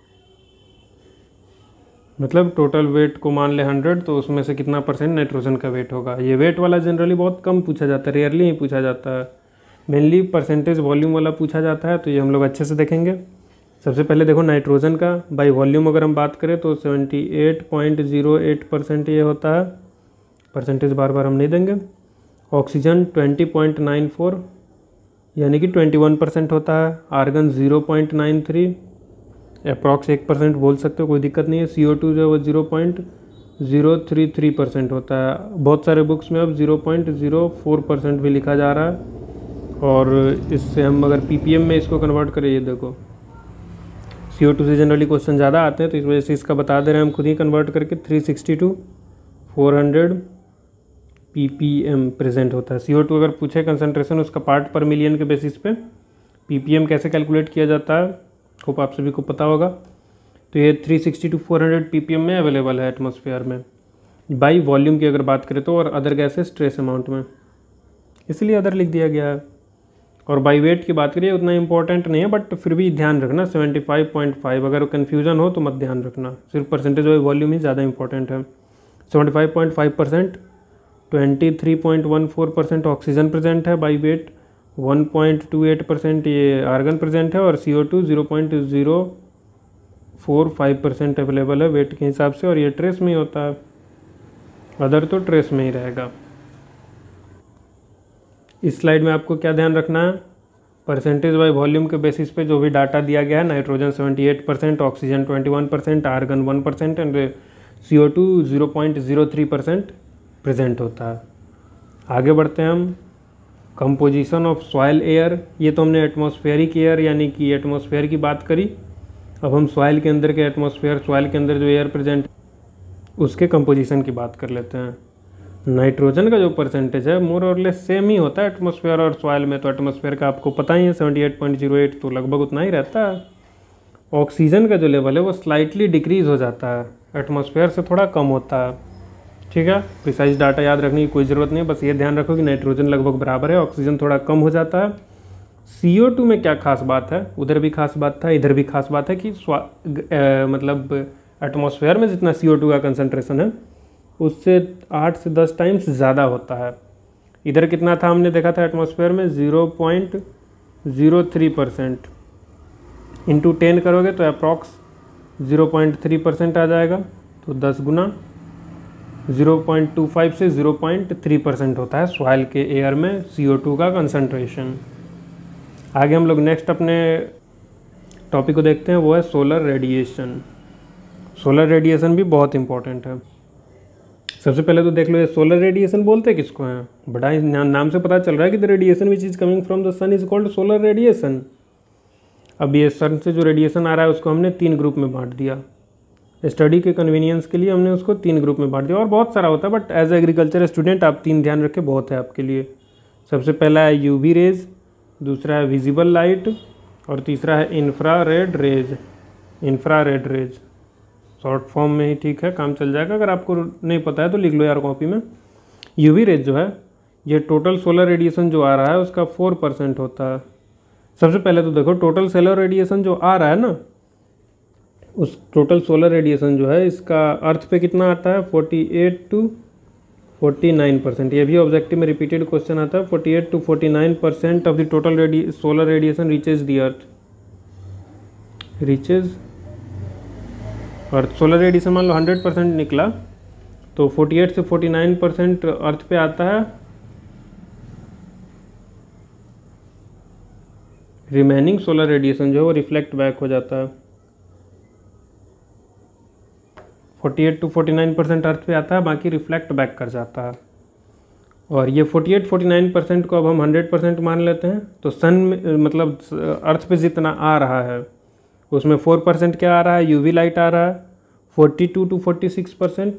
मतलब टोटल वेट को मान ले हंड्रेड, तो उसमें से कितना परसेंट नाइट्रोजन का वेट होगा। ये वेट वाला जनरली बहुत कम पूछा जाता है, रेयरली ही पूछा जाता है। मेनली परसेंटेज वॉल्यूम वाला पूछा जाता है, तो ये हम लोग अच्छे से देखेंगे। सबसे पहले देखो नाइट्रोजन का बाई वॉल्यूम अगर हम बात करें तो seventy eight point zero eight percent ये होता है, परसेंटेज बार बार हम नहीं देंगे। Oxygen twenty point nine four यानी कि ट्वेंटी वन परसेंट होता है। Argon zero point nine three, approx एक परसेंट बोल सकते हो, कोई दिक्कत नहीं है। सी ओ टू जो है वो zero point zero three three percent होता है। बहुत सारे बुक्स में अब zero point zero four percent भी लिखा जा रहा है। और इससे हम अगर पी पी एम में इसको कन्वर्ट करें, ये देखो सी ओ टू से जनरली क्वेश्चन ज़्यादा आते हैं, तो इस वजह से इसका बता दे रहे हैं हम खुद ही कन्वर्ट करके। Three sixty two four hundred P P M present होता है। सी ओ टू अगर पूछे कंसंट्रेशन उसका पार्ट पर मिलियन के बेसिस पे पी पी एम कैसे कैलकुलेट किया जाता है, होप आप सभी को पता होगा। तो ये three sixty two four hundred P P M में अवेलेबल है एटमॉस्फेयर में। बाई वॉल्यूम की अगर बात करें तो, और अदर गैसेस ट्रेस अमाउंट में, इसलिए अदर लिख दिया गया है। और बाई वेट की बात करिए उतना इंपॉर्टेंट नहीं है, बट फिर भी ध्यान रखना सेवेंटी फाइव पॉइंट फाइव, अगर कन्फ्यूजन हो तो मत ध्यान रखना, सिर्फ परसेंटेज बाई वॉल्यूम ही ज़्यादा इंपॉर्टेंट है। Seventy five point five percent, twenty three point one four percent oxygen present है by weight, one point two eight percent ये आर्गन प्रेजेंट है, और C O two zero point zero four five percent available है वेट के हिसाब से, और ये ट्रेस में ही होता है, अदर तो ट्रेस में ही रहेगा। इस स्लाइड में आपको क्या ध्यान रखना है? परसेंटेज बाय वॉल्यूम के बेसिस पे जो भी डाटा दिया गया है, nitrogen seventy eight percent, oxygen twenty one percent, argon one percent and C O two zero point zero three percent present होता है। आगे बढ़ते हैं हम। कंपोजिशन ऑफ सॉइल एयर, ये तो हमने एटमॉस्फेरिक एयर यानी कि एटमॉस्फेयर की बात करी। अब हम सॉइल के अंदर के एटमॉस्फेयर, सॉइल के अंदर जो एयर प्रेजेंट, उसके कंपोजिशन की बात कर लेते हैं। नाइट्रोजन का जो परसेंटेज है मोर और लेस सेम ही होता है एटमॉस्फेयर और सॉइल में, तो एटमॉस्फेयर का आपको पता ही है seventy eight point zero eight, तो लगभग उतना ही रहता है। ऑक्सीजन का जो लेवल है वो स्लाइटली डिक्रीज हो जाता है, एटमॉस्फेयर से थोड़ा कम होता है। ठीक है, प्रिसाइज डाटा याद रखने की कोई ज़रूरत नहीं है, बस ये ध्यान रखो कि नाइट्रोजन लगभग बराबर है, ऑक्सीजन थोड़ा कम हो जाता है। सी ओ टू में क्या खास बात है, उधर भी खास बात था इधर भी खास बात है कि स्वा आ, मतलब एटमॉस्फेयर में जितना सी ओ टू का कंसंट्रेशन है उससे आठ से दस टाइम्स ज़्यादा होता है। इधर कितना था हमने देखा था एटमॉस्फेयर में zero point zero three percent, into ten करोगे तो approx zero point three percent आ जाएगा, तो दस गुना ज़ीरो पॉइंट टू फाइव से ज़ीरो पॉइंट थ्री परसेंट होता है सॉइल के एयर में सी ओ टू का कंसंट्रेशन। आगे हम लोग नेक्स्ट अपने टॉपिक को देखते हैं, वो है सोलर रेडिएशन। सोलर रेडिएशन भी बहुत इंपॉर्टेंट है। सबसे पहले तो देख लो ये सोलर रेडिएशन बोलते किसको हैं, बड़ा ही ना, नाम से पता चल रहा है कि the radiation which is coming from the sun is called solar radiation. अब ये सन से जो रेडिएशन आ रहा है उसको हमने तीन ग्रुप में बांट दिया, स्टडी के कन्वीनियंस के लिए हमने उसको तीन ग्रुप में बांट दिया, और बहुत सारा होता है बट एज एग्रीकल्चर स्टूडेंट आप तीन ध्यान रखें, बहुत है आपके लिए। सबसे पहला है यूवी रेज, दूसरा है विजिबल लाइट, और तीसरा है infrared rays. Infrared rays short form में ही ठीक है, काम चल जाएगा। अगर आपको नहीं पता है तो लिख लो यार कॉपी में। यूवी रेज जो है ये टोटल सोलर रेडिएशन जो आ रहा है उसका फोर परसेंट होता है। सबसे पहले तो देखो टोटल सोलर रेडिएशन जो आ रहा है ना, उस टोटल सोलर रेडिएशन जो है इसका अर्थ पे कितना आता है, forty eight to forty nine percent. ये भी ऑब्जेक्टिव में रिपीटेड क्वेश्चन आता है। Forty eight to forty nine percent of the total ready solar radiation reaches the earth, reaches earth. Solar radiation मान लो हंड्रेड परसेंट निकला तो फोर्टी एट से फोर्टी नाइन परसेंट अर्थ पे आता है, रिमेनिंग सोलर रेडिएशन जो है वो रिफ्लेक्ट बैक हो जाता है। Forty eight to forty nine percent earth पे आता है, बाकी रिफ्लेक्ट बैक कर जाता है। और ये forty eight forty nine percent को अब हम हंड्रेड परसेंट मान लेते हैं, तो सन में मतलब अर्थ पे जितना आ रहा है उसमें फोर परसेंट क्या आ रहा है, यूवी लाइट आ रहा है, forty two to forty six percent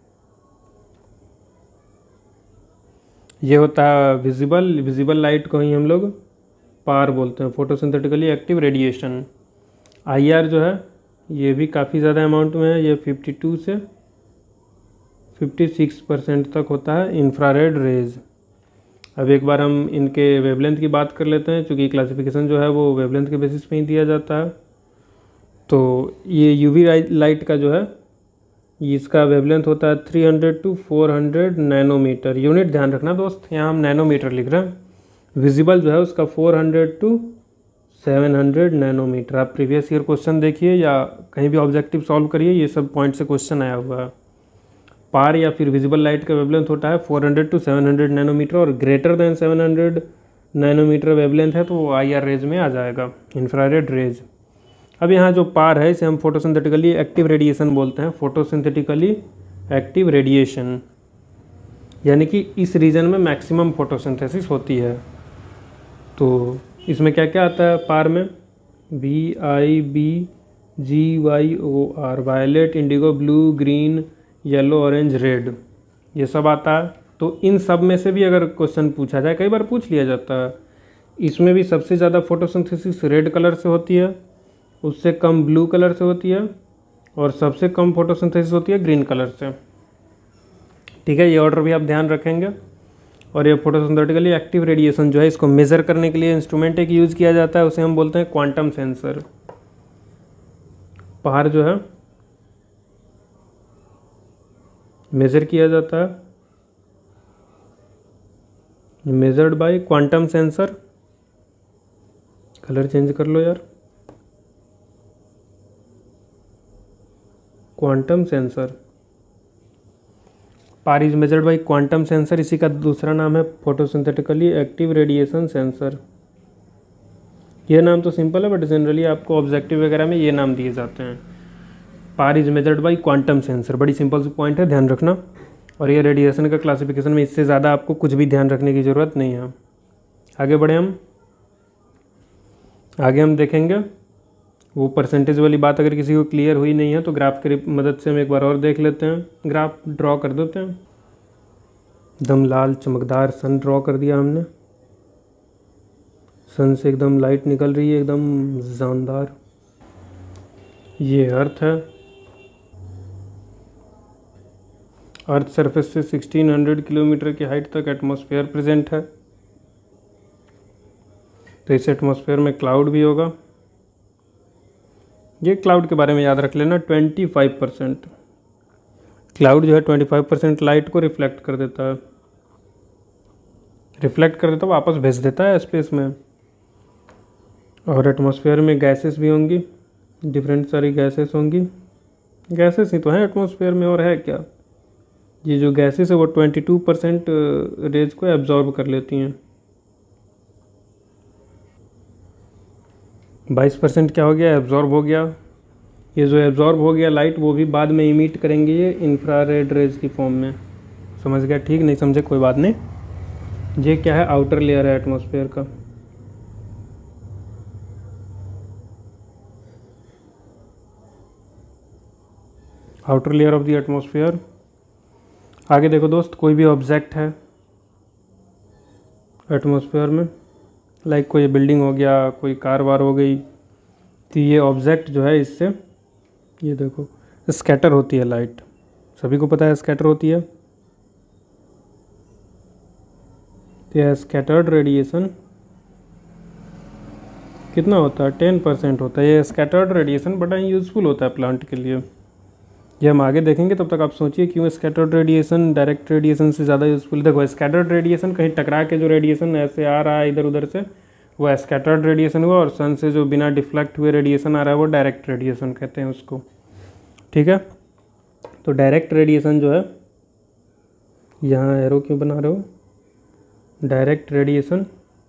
ये होता है विजिबल। विजिबल लाइट को ही हम लोग पार बोलते हैं, photosynthetically active radiation. I R जो है ये भी काफ़ी ज़्यादा अमाउंट में है, ये फिफ्टी टू से फिफ्टी सिक्स परसेंट तक होता है इंफ्रारेड रेज। अब एक बार हम इनके वेवलेंथ की बात कर लेते हैं, क्योंकि क्लासिफिकेशन जो है वो वेवलेंथ के बेसिस पे ही दिया जाता है। तो ये यूवी लाइट का जो है इसका वेवलेंथ होता है three hundred to four hundred nanometre. Unit ध्यान रखना दोस्त, यहाँ हम नैनोमीटर लिख रहे हैं। विजिबल जो है उसका four hundred to seven hundred nanometre. आप प्रीवियस ईयर क्वेश्चन देखिए या कहीं भी ऑब्जेक्टिव सॉल्व करिए, ये सब पॉइंट से क्वेश्चन आया हुआ है। पार या फिर विजिबल लाइट का वेवलेंथ होता है four hundred to seven hundred nanometre, और greater than seven hundred nanometre wavelength है तो वो आई आर रेज में आ जाएगा, इंफ्रारेड रेज। अब यहाँ जो पार है इसे हम फोटोसिंथेटिकली एक्टिव रेडिएशन बोलते हैं, फोटोसिंथेटिकली एक्टिव रेडिएशन, यानी कि इस रीजन में मैक्सिमम फोटोसिंथेसिस होती है। तो इसमें क्या क्या आता है पार में, V I B G Y O R, violet, indigo, blue, green, yellow, orange, red, ये सब आता है। तो इन सब में से भी अगर क्वेश्चन पूछा जाए, कई बार पूछ लिया जाता है, इसमें भी सबसे ज़्यादा फोटोसिंथेसिस रेड कलर से होती है, उससे कम ब्लू कलर से होती है, और सबसे कम फोटोसिंथेसिस होती है ग्रीन कलर से। ठीक है, ये ऑर्डर भी आप ध्यान रखेंगे। और ये फोटोसिंथेटिकली एक्टिव रेडिएशन जो है इसको मेज़र करने के लिए इंस्ट्रूमेंट एक यूज़ किया जाता है, उसे हम बोलते हैं क्वांटम सेंसर। पार जो है मेज़र किया जाता है, measured by quantum sensor. Colour change कर लो यार, quantum sensor. PAR is measured by quantum sensor, इसी का दूसरा नाम है फोटोसिंथेटिकली एक्टिव रेडिएशन सेंसर। ये नाम तो सिंपल है बट जनरली आपको ऑब्जेक्टिव वगैरह में ये नाम दिए जाते हैं। PAR is measured by quantum sensor, बड़ी सिंपल सी पॉइंट है, ध्यान रखना। और ये रेडिएशन का क्लासिफिकेशन में इससे ज़्यादा आपको कुछ भी ध्यान रखने की ज़रूरत नहीं है। आगे बढ़े हम आगे हम देखेंगे वो परसेंटेज वाली बात, अगर किसी को क्लियर हुई नहीं है तो ग्राफ की मदद से हम एक बार और देख लेते हैं। ग्राफ ड्रॉ कर देते हैं, एकदम लाल चमकदार सन ड्रॉ कर दिया हमने। सन से एकदम लाइट निकल रही है, एकदम जानदार। ये अर्थ है, अर्थ सरफेस से सिक्सटीन हंड्रेड किलोमीटर की हाइट तक एटमॉस्फेयर प्रेजेंट है। तो इस एटमॉस्फेयर में क्लाउड भी होगा। ये क्लाउड के बारे में याद रख लेना, ट्वेंटी फाइव परसेंट क्लाउड जो है ट्वेंटी फाइव परसेंट लाइट को रिफ्लेक्ट कर देता है, रिफ्लेक्ट कर देता है वापस भेज देता है स्पेस में। और एटमॉस्फेयर में गैसेस भी होंगी, डिफरेंट सारी गैसेस होंगी, गैसेस ही तो हैं एटमॉस्फेयर में, और है क्या। ये जो गैसेस है वो ट्वेंटी टू परसेंट रेज को एब्जॉर्ब कर लेती हैं। बाईस परसेंट क्या हो गया, एब्जॉर्ब हो गया। ये जो एब्जॉर्ब हो गया लाइट वो भी बाद में इमिट करेंगे ये इंफ्रारेड रेज की फॉर्म में। समझ गया, ठीक, नहीं समझे कोई बात नहीं। ये क्या है, आउटर लेयर है एटमॉस्फेयर का। Outer layer of the atmosphere. आगे देखो दोस्त, कोई भी ऑब्जेक्ट है एटमॉस्फेयर में, लाइक कोई बिल्डिंग हो गया, कोई कार वार हो गई, तो ये ऑब्जेक्ट जो है इससे, ये देखो स्कैटर होती है लाइट, सभी को पता है स्कैटर होती है। तो यह स्कैटर्ड रेडिएशन कितना होता है, टेन परसेंट होता है। ये स्कैटर्ड रेडिएशन बड़ा ही यूज़फुल होता है प्लांट के लिए, ये हम आगे देखेंगे। तब तक आप सोचिए क्यों स्कैटर्ड रेडिएशन डायरेक्ट रेडिएशन से ज़्यादा यूज़फुल। देखो स्कैटर्ड रेडिएशन कहीं टकरा के जो रेडिएशन ऐसे आ रहा है इधर उधर से, वो स्कैटर्ड रेडिएशन हुआ, और सन से जो बिना डिफ्लेक्ट हुए रेडिएशन आ रहा है वो डायरेक्ट रेडिएशन कहते हैं उसको, ठीक है। तो डायरेक्ट रेडिएशन जो है, यहाँ एरो क्यों बना रहे हो, डायरेक्ट रेडिएशन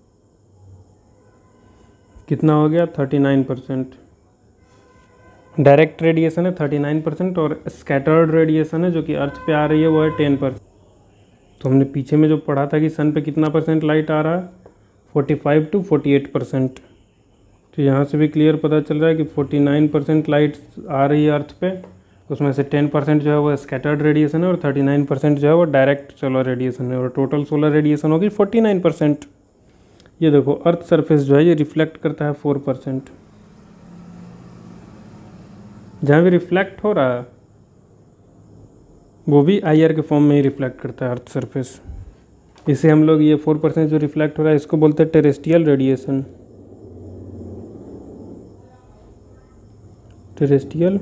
कितना हो गया, thirty nine percent direct radiation है थर्टी नाइन परसेंट, और स्कैटर्ड रेडिएशन है जो कि अर्थ पे आ रही है वो है टेन परसेंट। तो हमने पीछे में जो पढ़ा था कि सन पे कितना परसेंट लाइट आ रहा है, forty five to forty eight percent. तो यहाँ से भी क्लियर पता चल रहा है कि फोर्टी नाइन परसेंट लाइट आ रही है अर्थ पे, उसमें से टेन परसेंट जो है वो स्कैटर्ड रेडिएशन है, और थर्टी नाइन परसेंट जो है वो डायरेक्ट सोलर रेडिएशन है, और टोटल सोलर रेडिएशन होगी फोर्टी नाइन परसेंट। ये देखो अर्थ सरफेस जो है ये रिफ्लेक्ट करता है फोर परसेंट, जहाँ भी रिफ्लेक्ट हो रहा है वो भी आई आर के फॉर्म में ही रिफ्लेक्ट करता है अर्थ सरफेस। इसे हम लोग, ये फोर परसेंट जो रिफ्लेक्ट हो रहा है इसको बोलते हैं टेरेस्ट्रियल रेडिएशन, टेरेस्ट्रियल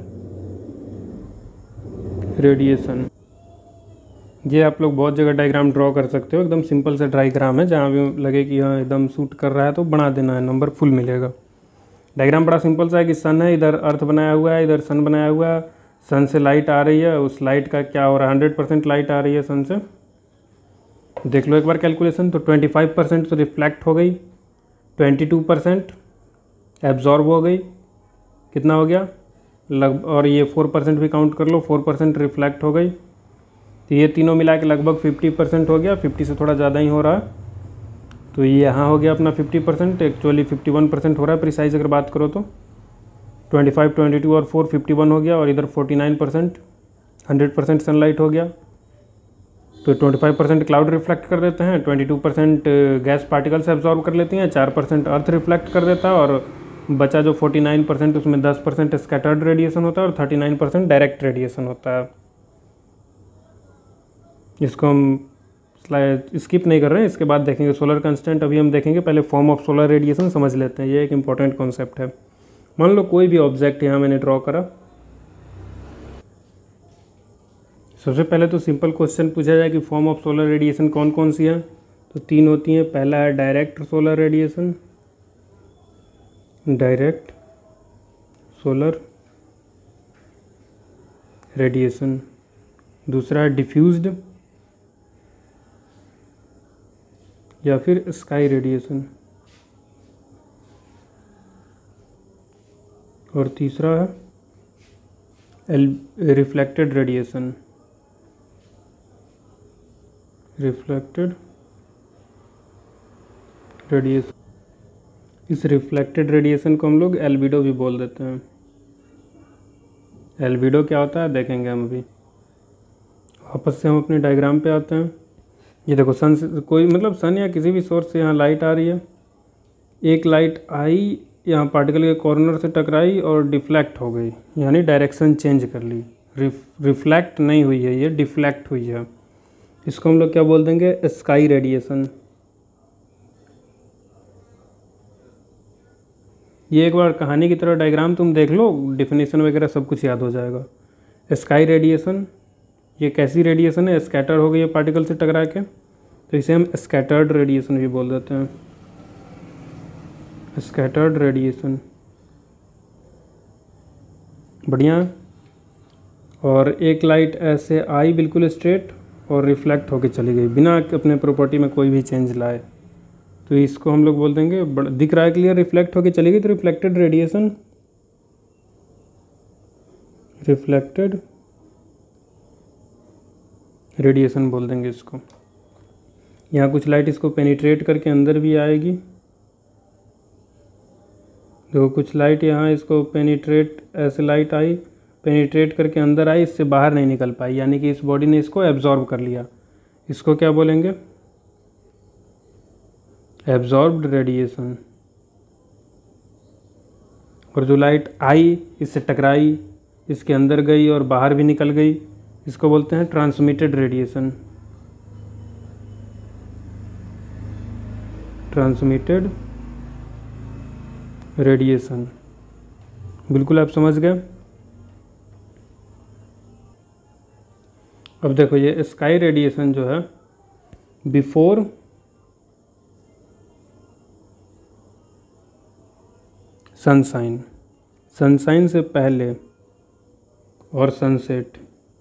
रेडिएशन। ये आप लोग बहुत जगह डायग्राम ड्रॉ कर सकते हो, एकदम सिंपल सा डायग्राम है, जहाँ भी लगे कि हाँ एकदम सूट कर रहा है तो बना देना है, नंबर फुल मिलेगा। डायग्राम बड़ा सिंपल सा है कि सन है, इधर अर्थ बनाया हुआ है, इधर सन बनाया हुआ है, सन से लाइट आ रही है, उस लाइट का क्या हो रहा है, हंड्रेड परसेंट लाइट आ रही है सन से। देख लो एक बार कैलकुलेशन, तो ट्वेंटी फाइव परसेंट तो रिफ्लेक्ट हो गई, ट्वेंटी टू परसेंट एब्जॉर्ब हो गई, कितना हो गया लग, और ये फोर परसेंट भी काउंट कर लो, फोर परसेंट रिफ्लेक्ट हो गई। तो ये तीनों मिला के लगभग फिफ्टी परसेंट हो गया, फिफ्टी से थोड़ा ज़्यादा ही हो रहा है। तो ये यहाँ हो गया अपना fifty percent, actually fifty one percent हो रहा है प्रिसाइज अगर बात करो तो। ट्वेंटी फाइव, ट्वेंटी टू और फोर फिफ्टी वन हो गया, और इधर forty nine percent hundred percent sunlight हो गया। तो twenty five percent cloud reflect कर देते हैं, twenty two percent gas particles absorb कर लेती हैं, चार परसेंट अर्थ रिफ्लेक्ट कर देता है, और बचा जो फोर्टी नाइन परसेंट उसमें टेन परसेंट स्कैटर्ड रेडिएशन होता है और thirty nine percent direct radiation होता है। इसको हम स्लाइड स्किप नहीं कर रहे हैं, इसके बाद देखेंगे सोलर कांस्टेंट, अभी हम देखेंगे, पहले फॉर्म ऑफ सोलर रेडिएशन समझ लेते हैं, ये एक इंपॉर्टेंट कॉन्सेप्ट है। मान लो कोई भी ऑब्जेक्ट यहाँ मैंने ड्रॉ करा, सबसे पहले तो सिंपल क्वेश्चन पूछा जाए कि फॉर्म ऑफ सोलर रेडिएशन कौन कौन सी है, तो तीन होती हैं। पहला है direct solar radiation, direct solar radiation, दूसरा है डिफ्यूज्ड या फिर स्काई रेडिएशन, और तीसरा है रिफ्लेक्टेड रेडिएशन, रिफ्लेक्टेड रेडिएशन। इस रिफ्लेक्टेड रेडिएशन को हम लोग एल्बिडो भी बोल देते हैं। एल्बिडो क्या होता है देखेंगे हम अभी। वापस से हम अपने डायग्राम पे आते हैं। ये देखो सन से कोई मतलब सन या किसी भी सोर्स से यहाँ लाइट आ रही है, एक लाइट आई यहाँ पार्टिकल के कॉर्नर से टकराई और डिफ्लेक्ट हो गई, यानी डायरेक्शन चेंज कर ली। रिफ रिफ्लेक्ट नहीं हुई है, ये डिफ्लेक्ट हुई है। इसको हम लोग क्या बोल देंगे, स्काई रेडिएशन। ये एक बार कहानी की तरह डायग्राम तुम देख लो, डिफिनीशन वगैरह सब कुछ याद हो जाएगा। स्काई रेडिएशन, ये कैसी रेडिएशन है, स्कैटर हो गई है पार्टिकल से टकरा के, तो इसे हम स्कैटर्ड रेडिएशन भी बोल देते हैं, स्कैटर्ड रेडिएशन। बढ़िया। और एक लाइट ऐसे आई बिल्कुल स्ट्रेट और रिफ्लेक्ट होके चली गई बिना अपने प्रॉपर्टी में कोई भी चेंज लाए, तो इसको हम लोग बोल देंगे, दिख रहा है क्लियर, रिफ्लेक्ट होके चली गई तो रिफ्लेक्टेड रेडिएशन, रिफ्लेक्टेड रेडिएशन बोल देंगे इसको। यहाँ कुछ लाइट इसको पेनिट्रेट करके अंदर भी आएगी, देखो कुछ लाइट यहाँ इसको पेनिट्रेट, ऐसे लाइट आई पेनिट्रेट करके अंदर आई, इससे बाहर नहीं निकल पाई, यानी कि इस बॉडी ने इसको एब्जॉर्ब कर लिया, इसको क्या बोलेंगे, एब्जॉर्ब्ड रेडिएशन। और जो लाइट आई इससे टकराई, इसके अंदर गई और बाहर भी निकल गई, इसको बोलते हैं ट्रांसमिटेड रेडिएशन, ट्रांसमिटेड रेडिएशन। बिल्कुल आप समझ गए। अब देखो ये स्काई रेडिएशन जो है, बिफोर सनशाइन, सनशाइन से पहले और सनसेट,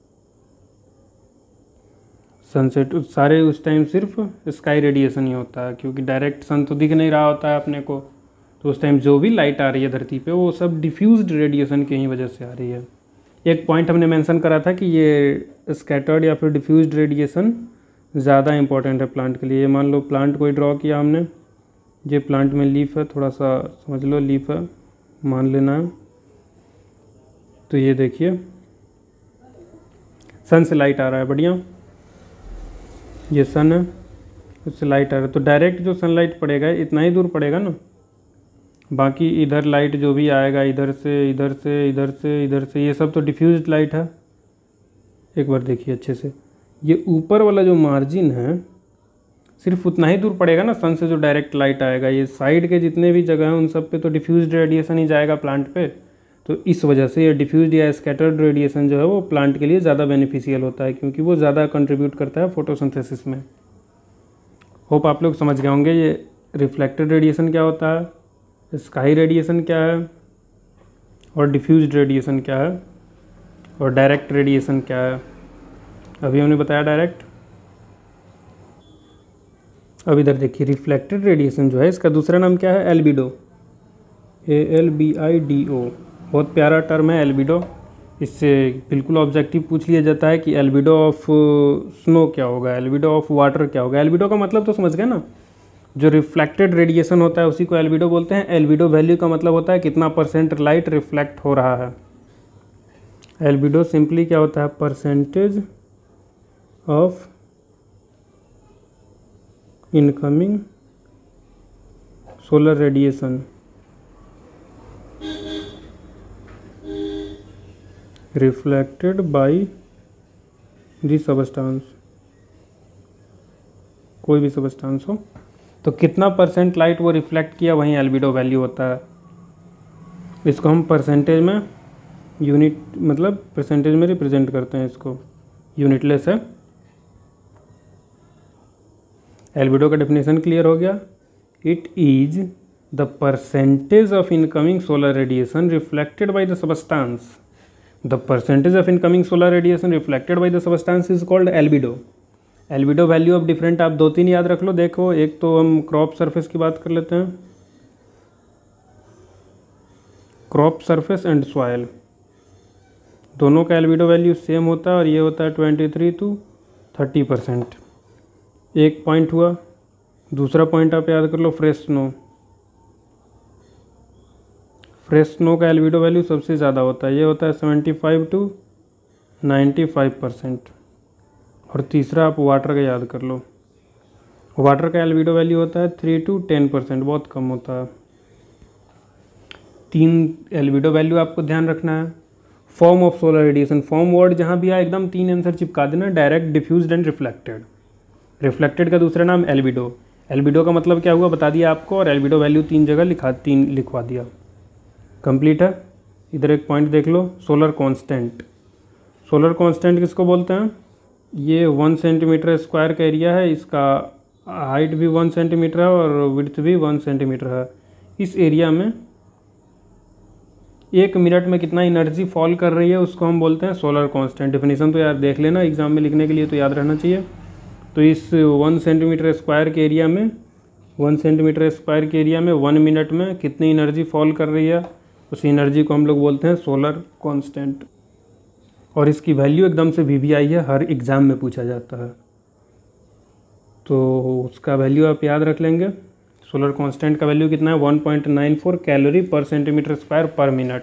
सनसेट सारे उस टाइम सिर्फ स्काई रेडिएशन ही होता है, क्योंकि डायरेक्ट सन तो दिख नहीं रहा होता है अपने को, तो उस टाइम जो भी लाइट आ रही है धरती पे वो सब डिफ्यूज्ड रेडिएशन की ही वजह से आ रही है। एक पॉइंट हमने मेंशन करा था कि ये स्कैटर्ड या फिर डिफ्यूज्ड रेडिएशन ज़्यादा इंपॉर्टेंट है प्लांट के लिए। मान लो प्लांट कोई ड्रॉ किया हमने, ये प्लांट में लीफ है, थोड़ा सा समझ लो लीफ है, मान लेना है, तो ये देखिए सन से लाइट आ रहा है, बढ़िया, ये सन है, उससे लाइट आ रहा है, तो डायरेक्ट जो सनलाइट पड़ेगा इतना ही दूर पड़ेगा ना, बाकी इधर लाइट जो भी आएगा इधर से इधर से इधर से इधर से, ये सब तो डिफ्यूज्ड लाइट है। एक बार देखिए अच्छे से, ये ऊपर वाला जो मार्जिन है सिर्फ उतना ही दूर पड़ेगा ना सन से जो डायरेक्ट लाइट आएगा, ये साइड के जितने भी जगह हैं उन सब पे तो डिफ्यूज्ड रेडिएशन ही जाएगा प्लांट पे, तो इस वजह से ये डिफ्यूज्ड या स्कैटर्ड रेडिएशन जो है वो प्लांट के लिए ज़्यादा बेनिफिशियल होता है, क्योंकि वो ज़्यादा कंट्रीब्यूट करता है फोटोसिंथेसिस में। होप आप लोग समझ गए होंगे ये रिफ्लेक्टेड रेडिएशन क्या होता है, स्काई रेडिएशन क्या है, और डिफ्यूज्ड रेडिएशन क्या है, और डायरेक्ट रेडिएशन क्या है। अभी हमने बताया डायरेक्ट। अब इधर देखिए रिफ्लेक्टेड रेडिएशन जो है इसका दूसरा नाम क्या है, albedo, A L B I D O, बहुत प्यारा टर्म है एल्बिडो। इससे बिल्कुल ऑब्जेक्टिव पूछ लिया जाता है कि एल्बिडो ऑफ स्नो क्या होगा, एल्बिडो ऑफ वाटर क्या होगा। एल्बिडो का मतलब तो समझ गए ना, जो रिफ्लेक्टेड रेडिएशन होता है उसी को एल्बिडो बोलते हैं। एल्बिडो वैल्यू का मतलब होता है कितना परसेंट लाइट रिफ्लेक्ट हो रहा है। एल्बिडो सिंपली क्या होता है, percentage of incoming solar radiation reflected by the substance, कोई भी सबस्टेंस हो तो कितना परसेंट लाइट वो रिफ्लेक्ट किया वहीं एल्बिडो वैल्यू होता है। इसको हम परसेंटेज में यूनिट मतलब परसेंटेज में रिप्रेजेंट करते हैं, इसको यूनिटलेस है। एल्बिडो का डेफिनेशन क्लियर हो गया, it is the percentage of incoming solar radiation reflected by the substance, the percentage of incoming solar radiation reflected by the substance is called albedo. Albedo value of different आप दो तीन याद रख लो। देखो एक तो हम क्रॉप सरफेस की बात कर लेते हैं, क्रॉप सरफेस एंड सॉइल, दोनों का एल्बिडो वैल्यू सेम होता है और ये होता है twenty three to thirty percent. एक पॉइंट हुआ। दूसरा पॉइंट आप याद कर लो, फ्रेश स्नो, फ्रेश स्नो का एल्बिडो वैल्यू सबसे ज़्यादा होता है, ये होता है seventy five to ninety five percent. और तीसरा आप वाटर का याद कर लो, वाटर का एल्बिडो वैल्यू होता है थ्री टू टेन परसेंट, बहुत कम होता है। तीन एल्बिडो वैल्यू आपको ध्यान रखना है। Form of solar radiation, form word जहाँ भी आए एकदम तीन आंसर चिपका देना, direct, diffused and reflected. Reflected का दूसरा नाम एल्बिडो, एल्बिडो का मतलब क्या हुआ बता दिया आपको, और एल्बिडो वैल्यू तीन जगह लिखा तीन लिखवा दिया। कंप्लीट है। इधर एक पॉइंट देख लो, सोलर कांस्टेंट। सोलर कांस्टेंट किसको बोलते हैं? ये वन सेंटीमीटर स्क्वायर का एरिया है, इसका हाइट भी वन सेंटीमीटर है और विड्थ भी वन सेंटीमीटर है। इस एरिया में एक मिनट में कितना एनर्जी फॉल कर रही है उसको हम बोलते हैं सोलर कांस्टेंट। डेफिनेशन तो यार देख लेना, एग्जाम में लिखने के लिए तो याद रहना चाहिए। तो इस वन सेंटीमीटर स्क्वायर के एरिया में वन सेंटीमीटर स्क्वायर के एरिया में वन मिनट में कितनी एनर्जी फॉल कर रही है, उस एनर्जी को हम लोग बोलते हैं सोलर कांस्टेंट। और इसकी वैल्यू एकदम से वी वी आई है, हर एग्ज़ाम में पूछा जाता है, तो उसका वैल्यू आप याद रख लेंगे। सोलर कांस्टेंट का वैल्यू कितना है? One point nine four calorie per centimetre square per minute.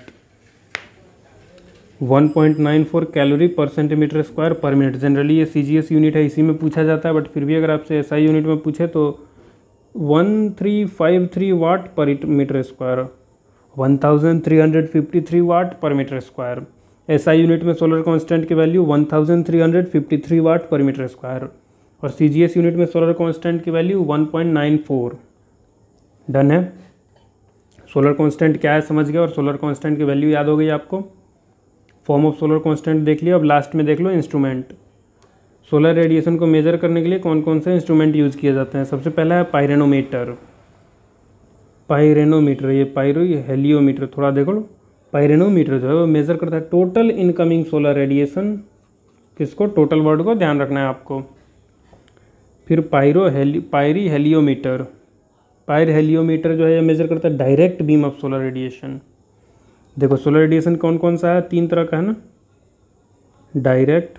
One point nine four calorie per centimetre square per minute. Generally ये सी जी एस यूनिट है, इसी में पूछा जाता है, बट फिर भी अगर आपसे एस आई यूनिट में पूछे तो one three five three watt per metre square, one thousand three hundred fifty three watt per metre square. S I unit में सोलर कांस्टेंट की value one thousand three hundred fifty three watt per metre square और सी जी एस यूनिट में सोलर कांस्टेंट की value one point nine four. Done है। सोलर कांस्टेंट क्या है समझ गए, और सोलर कांस्टेंट की वैल्यू याद हो गई आपको। फॉर्म ऑफ सोलर कांस्टेंट देख लिया। अब लास्ट में देख लो इंस्ट्रूमेंट। सोलर रेडिएशन को मेजर करने के लिए कौन कौन से इंस्ट्रूमेंट यूज़ किए जाते हैं? सबसे पहला है पायरेनोमीटर। पायरेनोमीटर, ये पायरो ये हेलियोमीटर, थोड़ा देखो लो। पायरेनोमीटर जो है वो मेज़र करता है टोटल इनकमिंग सोलर रेडिएशन। किसको? टोटल वर्ड को ध्यान रखना है आपको। फिर pyro heli pyrheliometer. Pyrheliometer जो है ये मेजर करता है direct beam of solar radiation. देखो सोलर रेडिएशन कौन कौन सा है? तीन तरह का है ना, डायरेक्ट,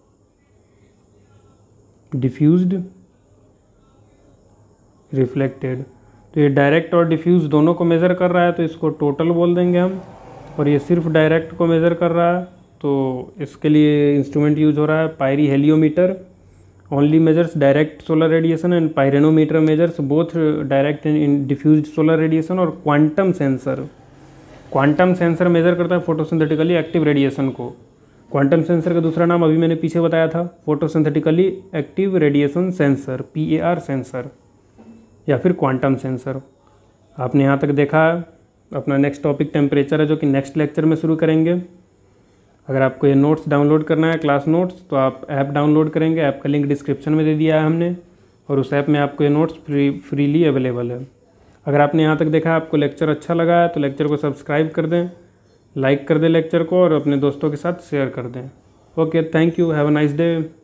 डिफ्यूज्ड, रिफ्लेक्टेड। तो ये डायरेक्ट और डिफ्यूज दोनों को मेज़र कर रहा है तो इसको टोटल बोल देंगे हम, और ये सिर्फ डायरेक्ट को मेज़र कर रहा है तो इसके लिए इंस्ट्रूमेंट यूज हो रहा है pyrheliometer. only measures direct solar radiation and pyranometer measures both direct and diffused solar radiation। और quantum sensor, quantum sensor measure करता है फोटोसिंथेटिकली एक्टिव रेडिएशन को। क्वांटम सेंसर का दूसरा नाम अभी मैंने पीछे बताया था, photosynthetically active radiation sensor, P A R sensor या फिर क्वांटम सेंसर। आपने यहाँ तक देखा। अपना नेक्स्ट टॉपिक टेम्परेचर है जो कि नेक्स्ट लेक्चर में शुरू करेंगे। अगर आपको ये नोट्स डाउनलोड करना है, क्लास नोट्स, तो आप ऐप डाउनलोड करेंगे। ऐप का लिंक डिस्क्रिप्शन में दे दिया है हमने, और उस ऐप में आपको ये नोट्स फ्री फ्रीली अवेलेबल है। अगर आपने यहाँ तक देखा, आपको लेक्चर अच्छा लगा है तो लेक्चर को सब्सक्राइब कर दें, लाइक कर दें लेक्चर को, और अपने दोस्तों के साथ शेयर कर दें। Okay, thank you, have a nice day.